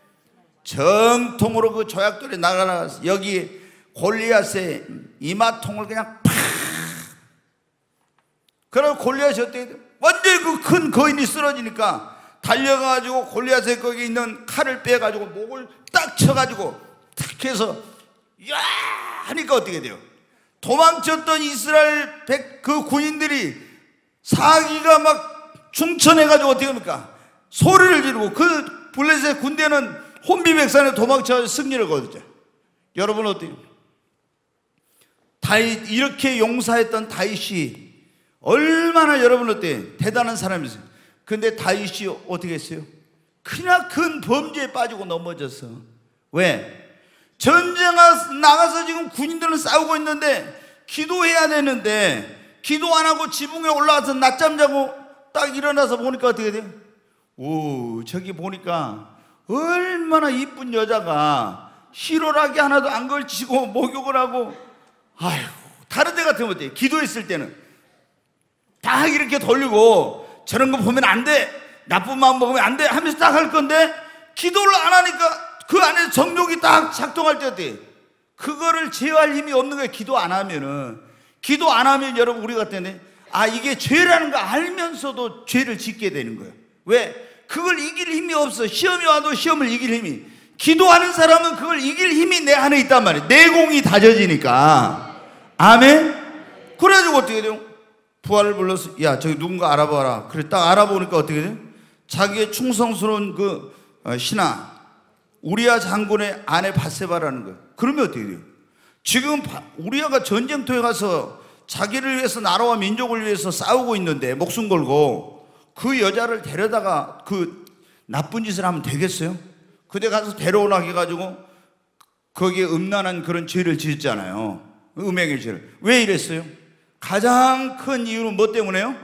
정통으로 그 조약돌이 나가서 여기 골리앗의 이마통을 그냥 팍. 그러고 골리앗이 어떻게 돼요? 완전히 그 큰 거인이 쓰러지니까 달려가지고 골리앗의 거기 있는 칼을 빼가지고 목을 딱 쳐가지고 탁 해서 야 하니까 어떻게 돼요? 도망쳤던 이스라엘 백 그 군인들이 사기가 막 충천해가지고 어떻게 합니까? 소리를 지르고 그 블레셋 군대는 혼비백산에 도망쳐 승리를 거두죠. 여러분 어때요? 다윗, 이렇게 용사했던 다윗이 얼마나 여러분 어때요? 대단한 사람이었어요. 근데 다윗이 어떻게 했어요? 그냥 큰 범죄에 빠지고 넘어졌어. 왜? 전쟁에 나가서 지금 군인들은 싸우고 있는데 기도해야 되는데 기도 안 하고 지붕에 올라와서 낮잠 자고 딱 일어나서 보니까 어떻게 돼요? 오, 저기 보니까 얼마나 이쁜 여자가 희로라기 하나도 안 걸치고 목욕을 하고, 아이고, 다른 데 같으면 어때요? 기도했을 때는 딱 이렇게 돌리고 저런 거 보면 안 돼, 나쁜 마음 먹으면 안 돼 하면서 딱 할 건데 기도를 안 하니까 그 안에 정욕이 딱 작동할 때 어때요? 그거를 제어할 힘이 없는 거예요. 기도 안 하면은. 기도 안 하면 여러분 우리 같은 데 아 이게 죄라는 거 알면서도 죄를 짓게 되는 거예요. 왜? 그걸 이길 힘이 없어. 시험이 와도 시험을 이길 힘이. 기도하는 사람은 그걸 이길 힘이 내 안에 있단 말이에요. 내공이 다져지니까. 아멘? 그래가지고 어떻게 돼요? 부하를 불러서 야 저기 누군가 알아봐라. 그래 딱 알아보니까 어떻게 돼요? 자기의 충성스러운 그 신하 우리아 장군의 아내 바세바라는 거예요. 그러면 어떻게 돼요? 지금 우리아가 전쟁터에 가서 자기를 위해서 나라와 민족을 위해서 싸우고 있는데 목숨 걸고 그 여자를 데려다가 그 나쁜 짓을 하면 되겠어요? 그때 가서 데려오라 해가지고 거기에 음란한 그런 죄를 지었잖아요. 음행의 죄를. 왜 이랬어요? 가장 큰 이유는 뭐 때문에요?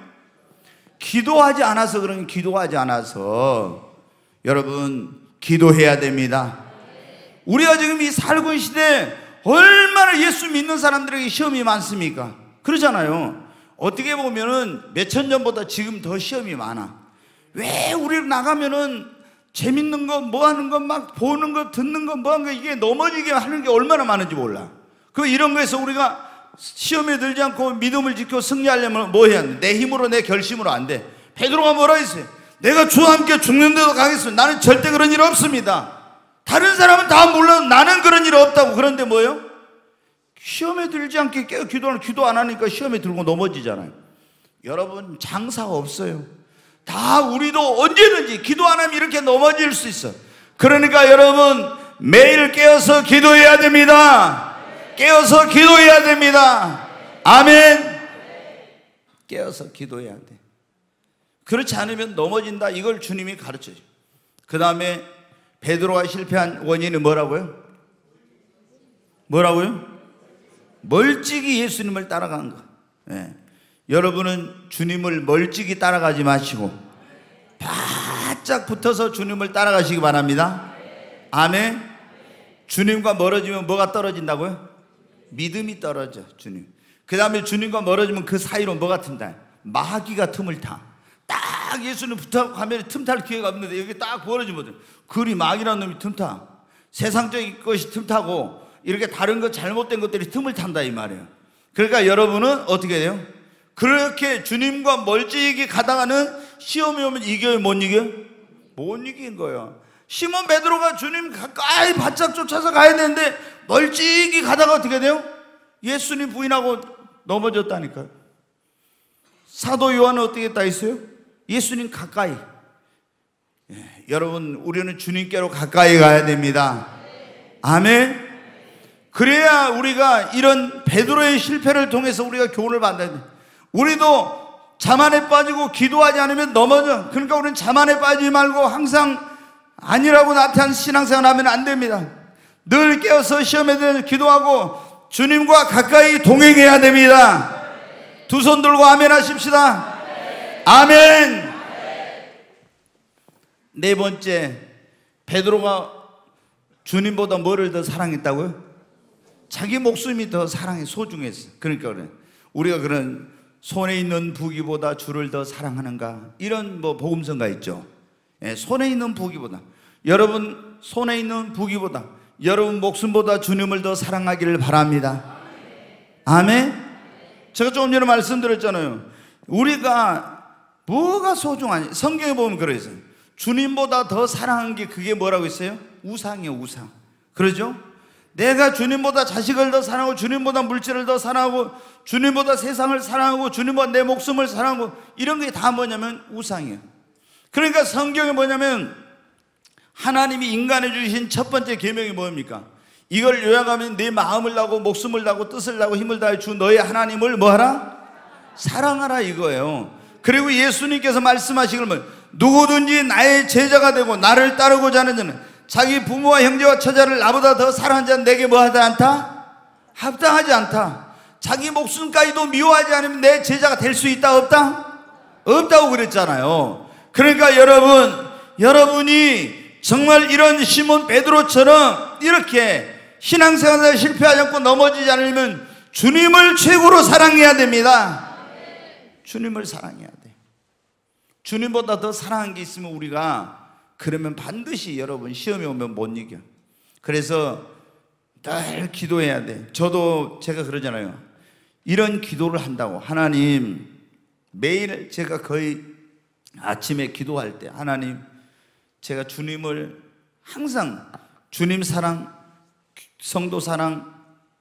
기도하지 않아서. 그러니 기도하지 않아서. 여러분 기도해야 됩니다. 우리가 지금 이 살고 있는 시대에 얼마나 예수 믿는 사람들에게 시험이 많습니까? 그러잖아요. 어떻게 보면은 몇천 년보다 지금 더 시험이 많아. 왜 우리 나가면은 재밌는 거 뭐 하는 거 막 보는 거 듣는 거 뭐 하는 거 이게 넘어지게 하는 게 얼마나 많은지 몰라. 그 이런 거에서 우리가 시험에 들지 않고 믿음을 지켜 승리하려면 뭐 해야 돼? 내 힘으로 내 결심으로 안 돼. 베드로가 뭐라 했어요? 내가 주와 함께 죽는 데도 가겠습니다. 나는 절대 그런 일 없습니다. 다른 사람은 다 몰라도 나는 그런 일 없다고. 그런데 뭐예요? 시험에 들지 않게 깨어 기도하는 기도 안 하니까 시험에 들고 넘어지잖아요. 여러분 장사가 없어요. 다 우리도 언제든지 기도 안 하면 이렇게 넘어질 수 있어. 그러니까 여러분 매일 깨어서 기도해야 됩니다. 깨어서 기도해야 됩니다. 아멘. 깨어서 기도해야 돼. 그렇지 않으면 넘어진다. 이걸 주님이 가르쳐요. 그 다음에 베드로가 실패한 원인은 뭐라고요? 뭐라고요? 멀찍이 예수님을 따라간 거. 예. 여러분은 주님을 멀찍이 따라가지 마시고 바짝 붙어서 주님을 따라가시기 바랍니다. 아멘. 주님과 멀어지면 뭐가 떨어진다고요? 믿음이 떨어져. 주님. 그 다음에 주님과 멀어지면 그 사이로 뭐가 튼다? 마귀가 틈을 타. 딱 예수님 부탁하면 틈탈 기회가 없는데 여기 딱 벌어지면 그리 마귀라는 놈이 틈타. 세상적인 것이 틈타고 이렇게 다른 것 잘못된 것들이 틈을 탄다 이 말이에요. 그러니까 여러분은 어떻게 돼요? 그렇게 주님과 멀찍이 가다가는 시험이 오면 이겨요? 못 이겨요? 못 이긴 거예요. 시몬 베드로가 주님 가까이 바짝 쫓아서 가야 되는데 멀찍이 가다가 어떻게 돼요? 예수님 부인하고 넘어졌다니까요. 사도 요한은 어떻게 했다 했어요? 예수님 가까이. 예, 여러분 우리는 주님께로 가까이 가야 됩니다. 아멘. 그래야 우리가 이런 베드로의 실패를 통해서 우리가 교훈을 받아야 돼. 우리도 자만에 빠지고 기도하지 않으면 넘어져. 그러니까 우리는 자만에 빠지지 말고 항상 아니라고 나타난 신앙생활 하면 안 됩니다. 늘 깨어서 시험에 대해서 기도하고 주님과 가까이 동행해야 됩니다. 두 손 들고 아멘 하십시다. 아멘. 네 번째, 베드로가 주님보다 뭐를 더 사랑했다고요? 자기 목숨이 더 사랑해 소중했어. 그러니까 그래. 우리가 그런 손에 있는 부귀보다 주를 더 사랑하는가 이런 뭐 복음서가 있죠. 예, 손에 있는 부귀보다 여러분 손에 있는 부귀보다 여러분 목숨보다 주님을 더 사랑하기를 바랍니다. 아멘. 제가 조금 전에 말씀드렸잖아요. 우리가 뭐가 소중하니? 성경에 보면 그러있어요. 주님보다 더 사랑한 게 그게 뭐라고 했어요? 우상이요, 우상. 그러죠? 내가 주님보다 자식을 더 사랑하고 주님보다 물질을 더 사랑하고 주님보다 세상을 사랑하고 주님보다 내 목숨을 사랑하고 이런 게 다 뭐냐면 우상이에요. 그러니까 성경이 뭐냐면 하나님이 인간에 주신 첫 번째 계명이 뭡니까? 이걸 요약하면 내 마음을 다하고 목숨을 다하고 뜻을 다하고 힘을 다해 주 너의 하나님을 뭐하라? 사랑하라 이거예요. 그리고 예수님께서 말씀하시길 뭐 누구든지 나의 제자가 되고 나를 따르고자 하는 자는 자기 부모와 형제와 처자를 나보다 더 사랑하는 자는 내게 뭐하지 않다? 합당하지 않다. 자기 목숨까지도 미워하지 않으면 내 제자가 될 수 있다 없다? 없다고 그랬잖아요. 그러니까 여러분, 여러분이 정말 이런 시몬 베드로처럼 이렇게 신앙생활에 실패하지 않고 넘어지지 않으면 주님을 최고로 사랑해야 됩니다. 주님을 사랑해야 돼. 주님보다 더 사랑한 게 있으면 우리가 그러면 반드시 여러분 시험이 오면 못 이겨. 그래서 늘 기도해야 돼. 저도 제가 그러잖아요. 이런 기도를 한다고. 하나님, 매일 제가 거의 아침에 기도할 때 하나님, 제가 주님을 항상 주님 사랑, 성도 사랑,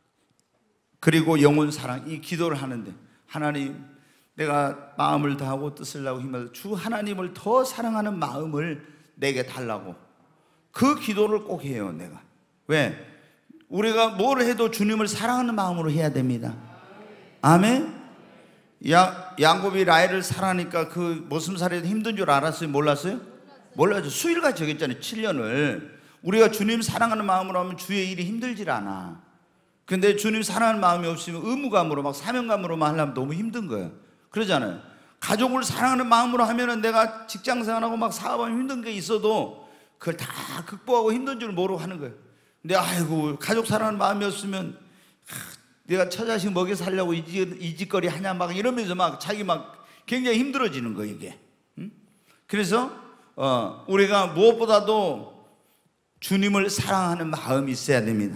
그리고 영혼 사랑 이 기도를 하는데 하나님, 내가 마음을 다하고 뜻을 다하고 힘을 다하고 주 하나님을 더 사랑하는 마음을 내게 달라고 그 기도를 꼭 해요. 내가 왜? 우리가 뭘 해도 주님을 사랑하는 마음으로 해야 됩니다. 아멘. 야, 야곱이 라헬을 사랑하니까 그 모슴살이도 힘든 줄 알았어요? 몰랐어요? 몰랐죠. 수일같이 적였잖아요. 칠 년을. 우리가 주님 사랑하는 마음으로 하면 주의 일이 힘들질 않아. 근데 주님 사랑하는 마음이 없으면 의무감으로 막 사명감으로만 하려면 너무 힘든 거예요. 그러잖아요. 가족을 사랑하는 마음으로 하면은 내가 직장생활하고 막 사업하면 힘든 게 있어도 그걸 다 극복하고 힘든 줄 모르고 하는 거예요. 근데 아이고 가족 사랑하는 마음이 없으면 하, 내가 처자식 먹여 살려고 이, 이 짓거리 하냐 막 이러면서 막 자기 막 굉장히 힘들어지는 거예요 이게. 응? 그래서 어, 우리가 무엇보다도 주님을 사랑하는 마음이 있어야 됩니다.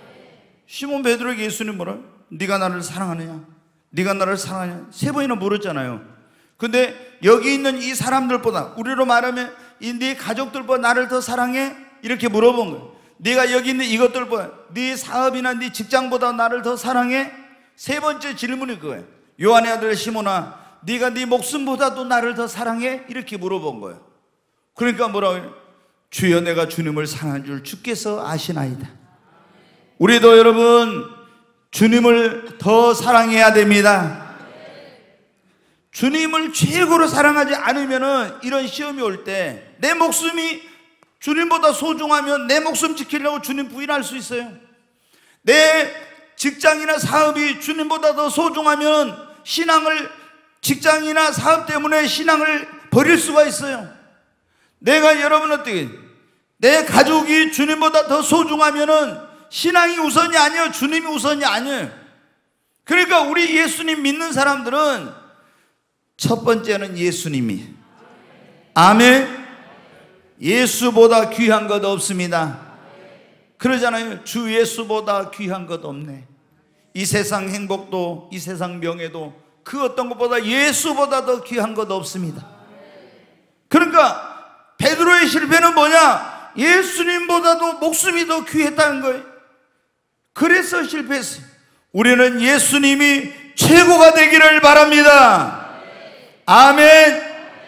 시몬 베드로에게 예수님 뭐라? 네가 나를 사랑하느냐? 네가 나를 사랑하냐? 세 번이나 물었잖아요. 근데 여기 있는 이 사람들보다, 우리로 말하면 이 네 가족들보다 나를 더 사랑해? 이렇게 물어본 거예요. 네가 여기 있는 이것들보다, 네 사업이나 네 직장보다 나를 더 사랑해? 세 번째 질문이 그거예요. 요한의 아들 시몬아, 네가 네 목숨보다도 나를 더 사랑해? 이렇게 물어본 거예요. 그러니까 뭐라고 해요? 주여 내가 주님을 사랑한 줄 주께서 아시나이다. 우리도 여러분 주님을 더 사랑해야 됩니다. 주님을 최고로 사랑하지 않으면 이런 시험이 올 때 내 목숨이 주님보다 소중하면 내 목숨 지키려고 주님 부인할 수 있어요. 내 직장이나 사업이 주님보다 더 소중하면 신앙을, 직장이나 사업 때문에 신앙을 버릴 수가 있어요. 내가 여러분 어떻게, 내 가족이 주님보다 더 소중하면은 신앙이 우선이 아니에요. 주님이 우선이 아니에요. 그러니까 우리 예수님 믿는 사람들은 첫 번째는 예수님이, 아멘. 예수보다 귀한 것 없습니다. 그러잖아요. 주 예수보다 귀한 것 없네. 이 세상 행복도 이 세상 명예도 그 어떤 것보다 예수보다 더 귀한 것 없습니다. 그러니까 베드로의 실패는 뭐냐? 예수님보다도 목숨이 더 귀했다는 거예요. 그래서 실패했어요. 우리는 예수님이 최고가 되기를 바랍니다. 아멘.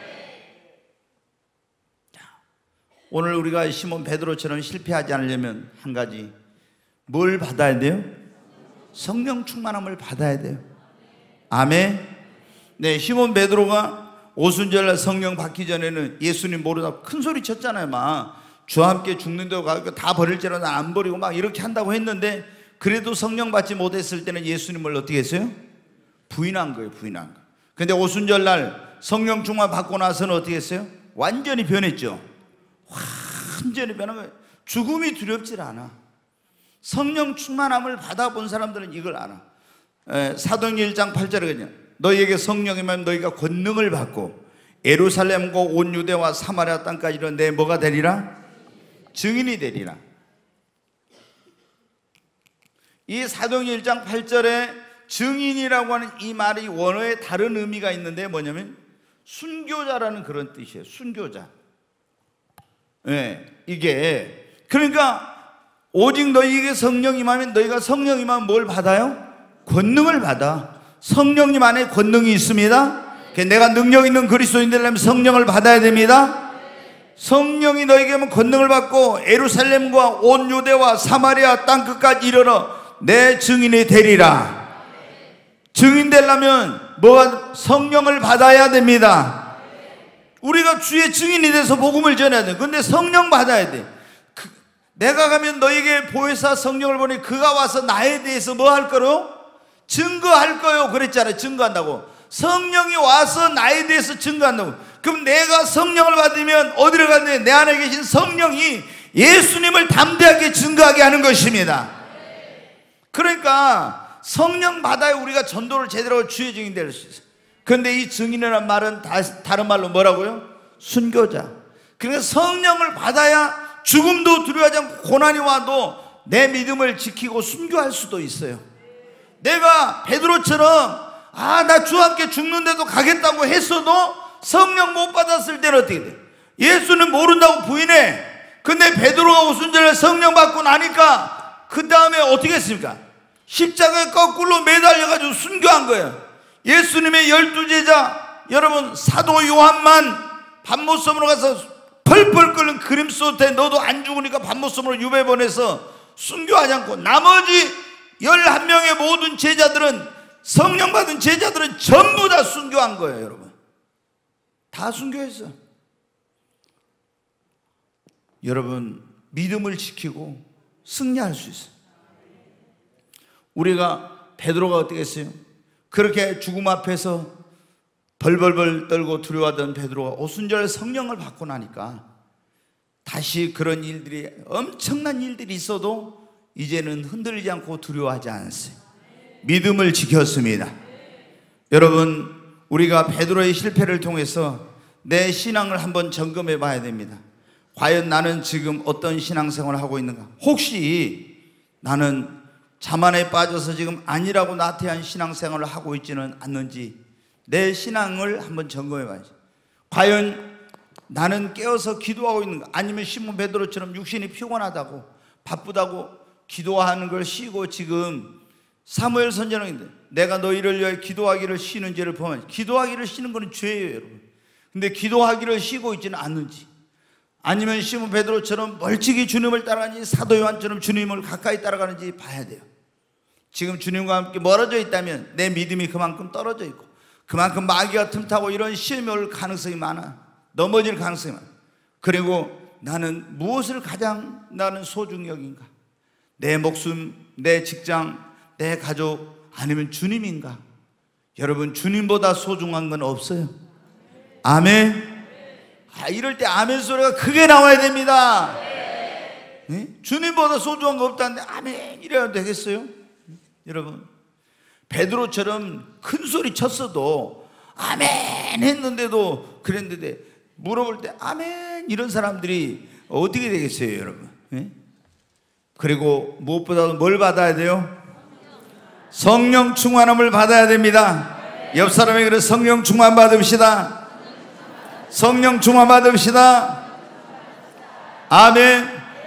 오늘 우리가 시몬 베드로처럼 실패하지 않으려면 한 가지, 뭘 받아야 돼요? 성령 충만함을 받아야 돼요. 아멘. 네, 시몬 베드로가 오순절날 성령 받기 전에는 예수님 모르다고 큰 소리 쳤잖아요. 막 주와 함께 죽는다고 가고 다 버릴지라도 안 버리고 막 이렇게 한다고 했는데, 그래도 성령 받지 못했을 때는 예수님을 어떻게 했어요? 부인한 거예요. 부인한 거. 근데 오순절날 성령 충만 받고 나서는 어떻게 했어요? 완전히 변했죠. 완전히 변한 거예요. 죽음이 두렵질 않아. 성령 충만함을 받아본 사람들은 이걸 알아. 에, 사도행전 일 장 팔 절에 그냥 너희에게 성령이면 너희가 권능을 받고 예루살렘과 온 유대와 사마리아 땅까지 이런 내 뭐가 되리라? 증인이 되리라. 이 사도행전 일 장 팔 절에 증인이라고 하는 이 말이 원어에 다른 의미가 있는데 뭐냐면 순교자라는 그런 뜻이에요. 순교자. 예, 이게 그러니까 오직 너희에게 성령이 임하면 너희가 성령이 임하면 뭘 받아요? 권능을 받아. 성령님 안에 권능이 있습니다. 내가 능력 있는 그리스도인 되려면 성령을 받아야 됩니다. 성령이 너에게 하면 권능을 받고 예루살렘과 온 유대와 사마리아 땅끝까지 이르러 내 증인이 되리라. 증인 되려면 뭐가? 성령을 받아야 됩니다. 우리가 주의 증인이 돼서 복음을 전해야 돼. 근데 성령 받아야 돼. 그, 내가 가면 너에게 보혜사 성령을 보내 그가 와서 나에 대해서 뭐 할 거로? 증거할 거요. 그랬잖아요. 증거한다고. 성령이 와서 나에 대해서 증거한다고. 그럼 내가 성령을 받으면 어디로 갔는데 내 안에 계신 성령이 예수님을 담대하게 증거하게 하는 것입니다. 그러니까 성령 받아야 우리가 전도를 제대로 주의 증인 될 수 있어요. 그런데 이 증인이라는 말은 다, 다른 말로 뭐라고요? 순교자. 그러니까 성령을 받아야 죽음도 두려워하지 않고 고난이 와도 내 믿음을 지키고 순교할 수도 있어요. 내가 베드로처럼 아, 나 주와 함께 죽는데도 가겠다고 했어도 성령 못 받았을 때는 어떻게 돼? 예수는 모른다고 부인해. 근데 베드로가 오순절에 성령 받고 나니까 그 다음에 어떻게 했습니까? 십자가에 거꾸로 매달려가지고 순교한 거예요. 예수님의 열두 제자, 여러분 사도 요한만 밤모섬으로 가서 펄펄 끓는 그림 솥에 너도 안 죽으니까 밤모섬으로 유배 보내서 순교하지 않고 나머지 열한 명의 모든 제자들은, 성령 받은 제자들은 전부 다 순교한 거예요. 여러분 다 순교했어. 여러분 믿음을 지키고 승리할 수 있어요. 우리가 베드로가 어떻게 했어요? 그렇게 죽음 앞에서 벌벌벌 떨고 두려워하던 베드로가 오순절 성령을 받고 나니까 다시 그런 일들이, 엄청난 일들이 있어도 이제는 흔들리지 않고 두려워하지 않았어요. 믿음을 지켰습니다. 여러분 우리가 베드로의 실패를 통해서 내 신앙을 한번 점검해 봐야 됩니다. 과연 나는 지금 어떤 신앙생활을 하고 있는가? 혹시 나는 자만에 빠져서 지금 아니라고 나태한 신앙생활을 하고 있지는 않는지 내 신앙을 한번 점검해 봐야지. 과연 나는 깨어서 기도하고 있는가? 아니면 시몬 베드로처럼 육신이 피곤하다고 바쁘다고 기도하는 걸 쉬고 지금 사무엘 선지자인데 내가 너희를 위하여 기도하기를 쉬는 죄를 범하지. 기도하기를 쉬는 것은 죄예요, 여러분. 근데 기도하기를 쉬고 있지는 않는지, 아니면 시몬 베드로처럼 멀찍이 주님을 따라가는지 사도 요한처럼 주님을 가까이 따라가는지 봐야 돼요. 지금 주님과 함께 멀어져 있다면 내 믿음이 그만큼 떨어져 있고 그만큼 마귀가 틈타고 이런 시험이 올 가능성이 많아. 넘어질 가능성이 많아. 그리고 나는 무엇을 가장 나는 소중히 여긴가? 내 목숨, 내 직장, 내 가족, 아니면 주님인가? 여러분 주님보다 소중한 건 없어요. 아멘. 아, 이럴 때 아멘 소리가 크게 나와야 됩니다. 네? 주님보다 소중한 거 없다는데 아멘 이래야 되겠어요? 여러분 베드로처럼 큰 소리 쳤어도 아멘 했는데도 그랬는데 물어볼 때 아멘 이런 사람들이 어떻게 되겠어요, 여러분? 네? 그리고 무엇보다도 뭘 받아야 돼요? 성령 충만함을 받아야 됩니다. 옆 사람에게 그래, 성령 충만 받읍시다. 성령 충만 받읍시다. 아멘.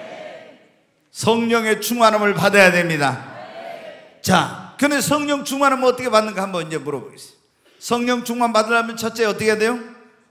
성령의 충만함을 받아야 됩니다. 자, 근데 성령 충만함을 어떻게 받는가 한번 이제 물어보겠습니다. 성령 충만 받으려면 첫째 어떻게 해야 돼요?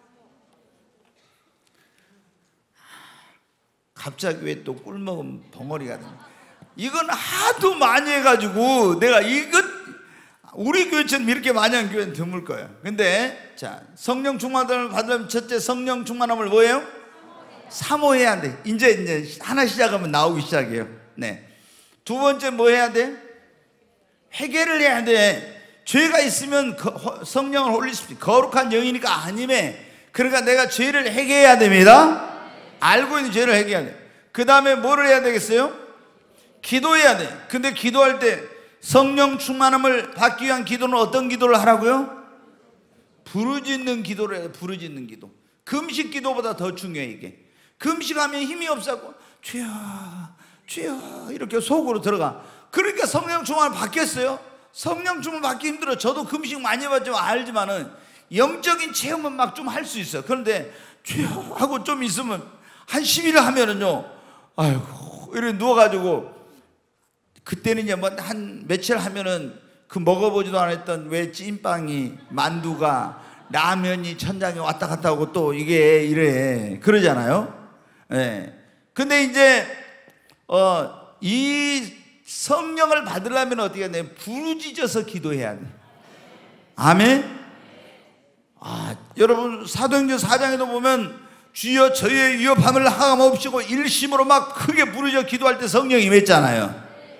갑자기 왜 또 꿀 먹으면 벙어리가 되나? 이건 하도 많이 해가지고 내가 이것 우리 교회처럼 이렇게 많이 한 교회는 드물 거예요. 근데 자, 성령 충만함을 받으려면 첫째 성령 충만함을 뭐예요? 사모해야 돼. 이제 이제 하나 시작하면 나오기 시작해요. 네. 두 번째 뭐 해야 돼? 회개를 해야 돼. 죄가 있으면 성령을 홀리스피릿, 거룩한 영이니까 아니매. 그러니까 내가 죄를 회개해야 됩니다. 알고 있는 죄를 회개해야 돼. 그 다음에 뭐를 해야 되겠어요? 기도해야 돼. 근데 기도할 때 성령 충만함을 받기 위한 기도는 어떤 기도를 하라고요? 부르짖는 기도를 해야 돼. 부르짖는 기도. 금식 기도보다 더 중요해. 이게 금식하면 힘이 없어서 주여 주여 이렇게 속으로 들어가. 그러니까 성령 충만을 받겠어요? 성령 충만 받기 힘들어. 저도 금식 많이 해봤지만 알지만은 영적인 체험은 막 좀 할 수 있어요. 그런데 주여 하고 좀 있으면 한 십 일 하면은요, 아이고, 이렇게 누워가지고, 그때는 이제 뭐 한 며칠 하면은 그 먹어보지도 않았던 왜 찐빵이, 만두가, 라면이 천장에 왔다 갔다 하고 또 이게 이래. 그러잖아요. 예. 네. 근데 이제, 어, 이 성령을 받으려면 어떻게 해야 돼? 부르짖어서 기도해야 돼. 아멘? 아, 여러분, 사도행전 사 장에도 보면 주여 저희의 위협함을 하감없이고 일심으로 막 크게 부르짖어 기도할 때 성령이 임했잖아요.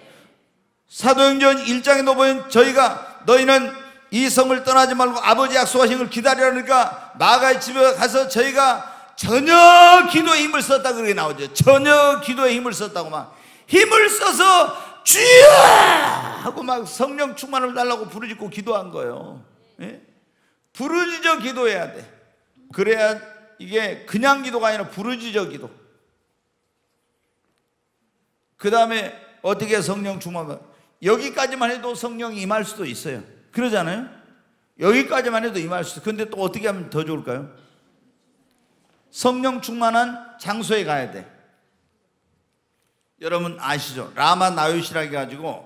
사도행전 일 장에도 보면 저희가 너희는 이 성을 떠나지 말고 아버지 약속하신 걸 기다리라니까 마가의 집에 가서 저희가 전혀 기도에 힘을 썼다 그렇게 나오죠. 전혀 기도에 힘을 썼다고 막 힘을 써서 주여 하고 막 성령 충만을 달라고 부르짖고 기도한 거예요. 예? 부르짖어 기도해야 돼. 그래야 이게 그냥 기도가 아니라 부르짖어 기도. 그 다음에 어떻게 성령 충만을, 여기까지만 해도 성령이 임할 수도 있어요. 그러잖아요. 여기까지만 해도 임할 수 있어요. 근데 또 어떻게 하면 더 좋을까요? 성령 충만한 장소에 가야 돼. 여러분 아시죠? 라마 나요시라 해가지고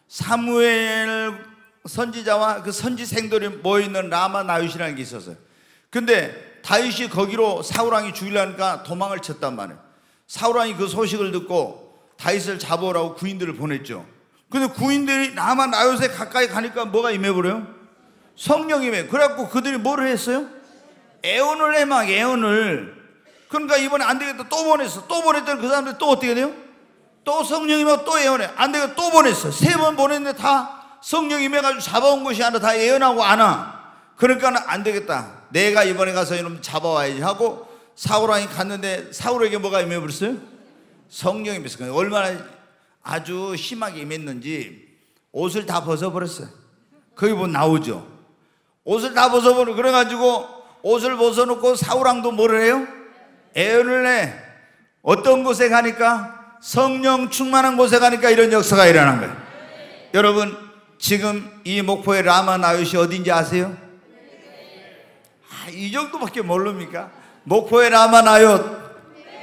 사무엘 선지자와 그 선지생들이 모여있는 라마 나요시라는 게 있었어요. 근데 다윗이 거기로 사울왕이 죽이려니까 도망을 쳤단 말이에요. 사울왕이 그 소식을 듣고 다윗을 잡아오라고 구인들을 보냈죠. 근데 구인들이 라마 나요시에 가까이 가니까 뭐가 임해버려요? 성령이 임해. 그래갖고 그들이 뭐를 했어요? 애원을 해, 막 애원을. 그러니까 이번에 안 되겠다 또 보냈어. 또 보냈더니 그 사람들이 또 어떻게 돼요? 또 성령이면 또 애원해. 안 되겠다 또 보냈어. 세 번 보냈는데 다 성령이 임해가지고 잡아온 것이 아니라 다 애원하고 안 와. 그러니까 안 되겠다. 내가 이번에 가서 이놈 잡아와야지 하고 사울왕이 갔는데 사울에게 뭐가 임해버렸어요? 성령이 임했어요. 얼마나 아주 심하게 임했는지 옷을 다 벗어버렸어요. 거기 보면 나오죠. 옷을 다 벗어버려. 그래가지고 옷을 벗어놓고 사울왕도 뭐를 해요? 애원을 해. 어떤 곳에 가니까? 성령 충만한 곳에 가니까 이런 역사가 일어난 거예요. 네. 여러분 지금 이 목포의 라마 나요시 어딘지 아세요? 네. 아, 이 정도밖에 모릅니까? 목포의 라마 나요.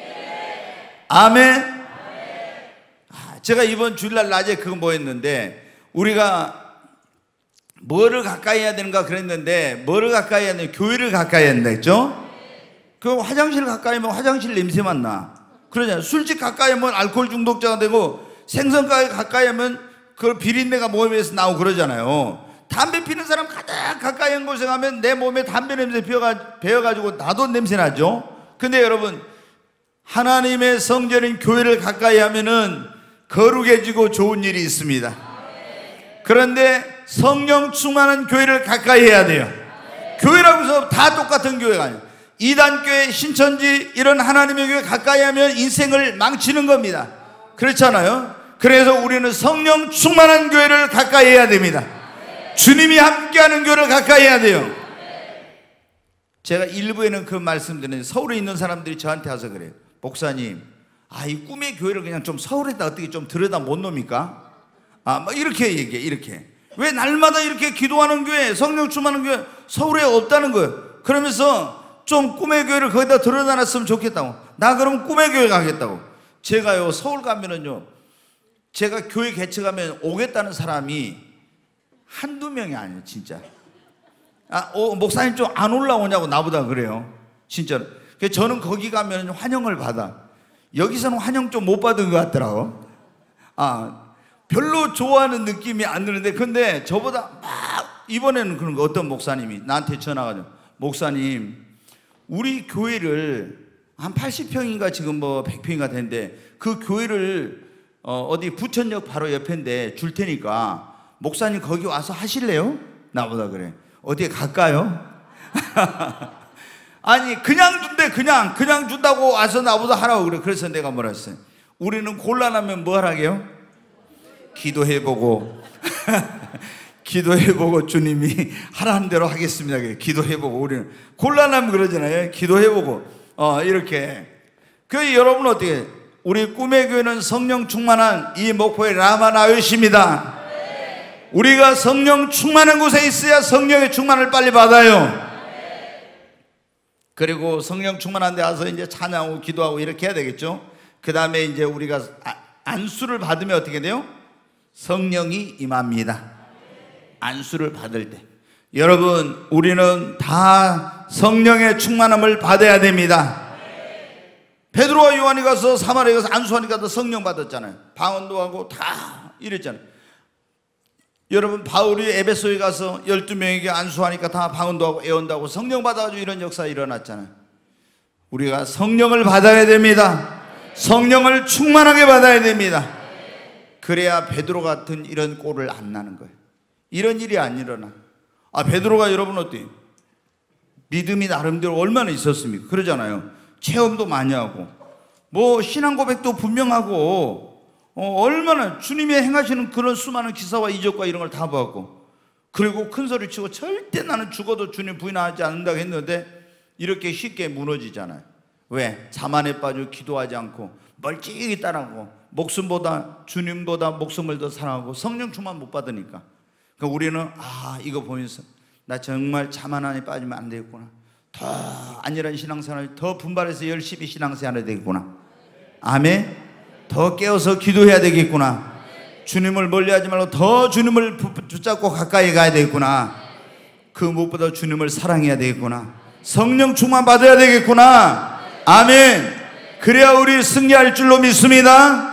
네. 아멘. 네. 아, 제가 이번 주일날 낮에 그거 뭐 했는데 우리가 뭐를 가까이 해야 되는가 그랬는데 뭐를 가까이 해야 되는가? 교회를 가까이 해야 된다 했죠? 그 화장실 가까이 하면 화장실 냄새만 나. 그러잖아요. 술집 가까이 하면 알코올 중독자가 되고 생선가에 가까이 하면 그 비린내가 몸에서 나오고 그러잖아요. 담배 피는 사람 가장 가까이 한 곳에 가면 내 몸에 담배 냄새 배어가지고 나도 냄새 나죠. 근데 여러분 하나님의 성전인 교회를 가까이 하면은 거룩해지고 좋은 일이 있습니다. 그런데 성령 충만한 교회를 가까이 해야 돼요. 교회라고 해서 다 똑같은 교회가 아니에요. 이단교회, 신천지 이런 하나님의 교회 가까이 하면 인생을 망치는 겁니다. 그렇잖아요. 그래서 우리는 성령 충만한 교회를 가까이 해야 됩니다. 주님이 함께하는 교회를 가까이 해야 돼요. 제가 일부에는 그 말씀드리는데 서울에 있는 사람들이 저한테 와서 그래요. 목사님, 아, 이 꿈의 교회를 그냥 좀 서울에다 어떻게 좀 들여다 못 놓습니까? 아, 뭐 이렇게 얘기해. 이렇게 왜 날마다 이렇게 기도하는 교회, 성령 충만한 교회 서울에 없다는 거예요. 그러면서 좀 꿈의 교회를 거기다 들여다 놨으면 좋겠다고. 나 그럼 꿈의 교회 가겠다고. 제가요 서울 가면은요 제가 교회 개척하면 오겠다는 사람이 한두 명이 아니에요. 진짜. 아, 어, 목사님 좀 안 올라오냐고 나보다 그래요. 진짜로. 그래서 저는 거기 가면 환영을 받아. 여기서는 환영 좀 못 받은 것 같더라고. 아, 별로 좋아하는 느낌이 안 드는데 근데 저보다 막 이번에는 그런 거 어떤 목사님이 나한테 전화가 목사님 우리 교회를 한 팔십 평인가 지금 뭐 백 평인가 되는데 그 교회를 어, 어디 부천역 바로 옆인데 줄 테니까 목사님 거기 와서 하실래요? 나보다 그래. 어디에 갈까요? 아니 그냥 준대. 그냥 그냥 준다고 와서 나보다 하라고 그래. 그래서 내가 뭐라 했어요? 우리는 곤란하면 뭐 하라게요? 기도해보고 기도해보고 주님이 하라는 대로 하겠습니다. 기도해보고 우리는 곤란하면 그러잖아요. 기도해보고 어 이렇게. 그 여러분 어떻게? 우리 꿈의 교회는 성령 충만한 이 목포의 라마 나요시입니다. 우리가 성령 충만한 곳에 있어야 성령의 충만을 빨리 받아요. 그리고 성령 충만한 데 와서 이제 찬양하고 기도하고 이렇게 해야 되겠죠. 그 다음에 이제 우리가 안수를 받으면 어떻게 돼요? 성령이 임합니다. 안수를 받을 때 여러분, 우리는 다 성령의 충만함을 받아야 됩니다. 베드로와 요한이 가서 사마리아에 가서 안수하니까 다 성령 받았잖아요. 방언도 하고 다 이랬잖아요. 여러분, 바울이 에베소에 가서 열두 명에게 안수하니까 다 방언도 하고 애언도 하고 성령 받아가지고 이런 역사 일어났잖아요. 우리가 성령을 받아야 됩니다. 성령을 충만하게 받아야 됩니다. 그래야 베드로 같은 이런 꼴을 안 나는 거예요. 이런 일이 안 일어나. 아, 베드로가 여러분 어때요? 믿음이 나름대로 얼마나 있었습니까? 그러잖아요. 체험도 많이 하고 뭐 신앙 고백도 분명하고 어, 얼마나 주님이 행하시는 그런 수많은 기사와 이적과 이런 걸 다 보았고, 그리고 큰 소리 치고 절대 나는 죽어도 주님 부인하지 않는다고 했는데 이렇게 쉽게 무너지잖아요. 왜? 자만에 빠져 기도하지 않고 멀찍이 따라하고 목숨보다 주님보다 목숨을 더 사랑하고 성령 충만 못 받으니까. 그러니까 우리는 아, 이거 보면서 나 정말 자만 안에 빠지면 안 되겠구나, 더 안일한 신앙생활을 더 분발해서 열심히 신앙생활해야 되겠구나, 아멘, 더 깨어서 기도해야 되겠구나, 주님을 멀리하지 말고 더 주님을 붙잡고 가까이 가야 되겠구나, 그 무엇보다 주님을 사랑해야 되겠구나, 성령 충만 받아야 되겠구나, 아멘. 그래야 우리 승리할 줄로 믿습니다.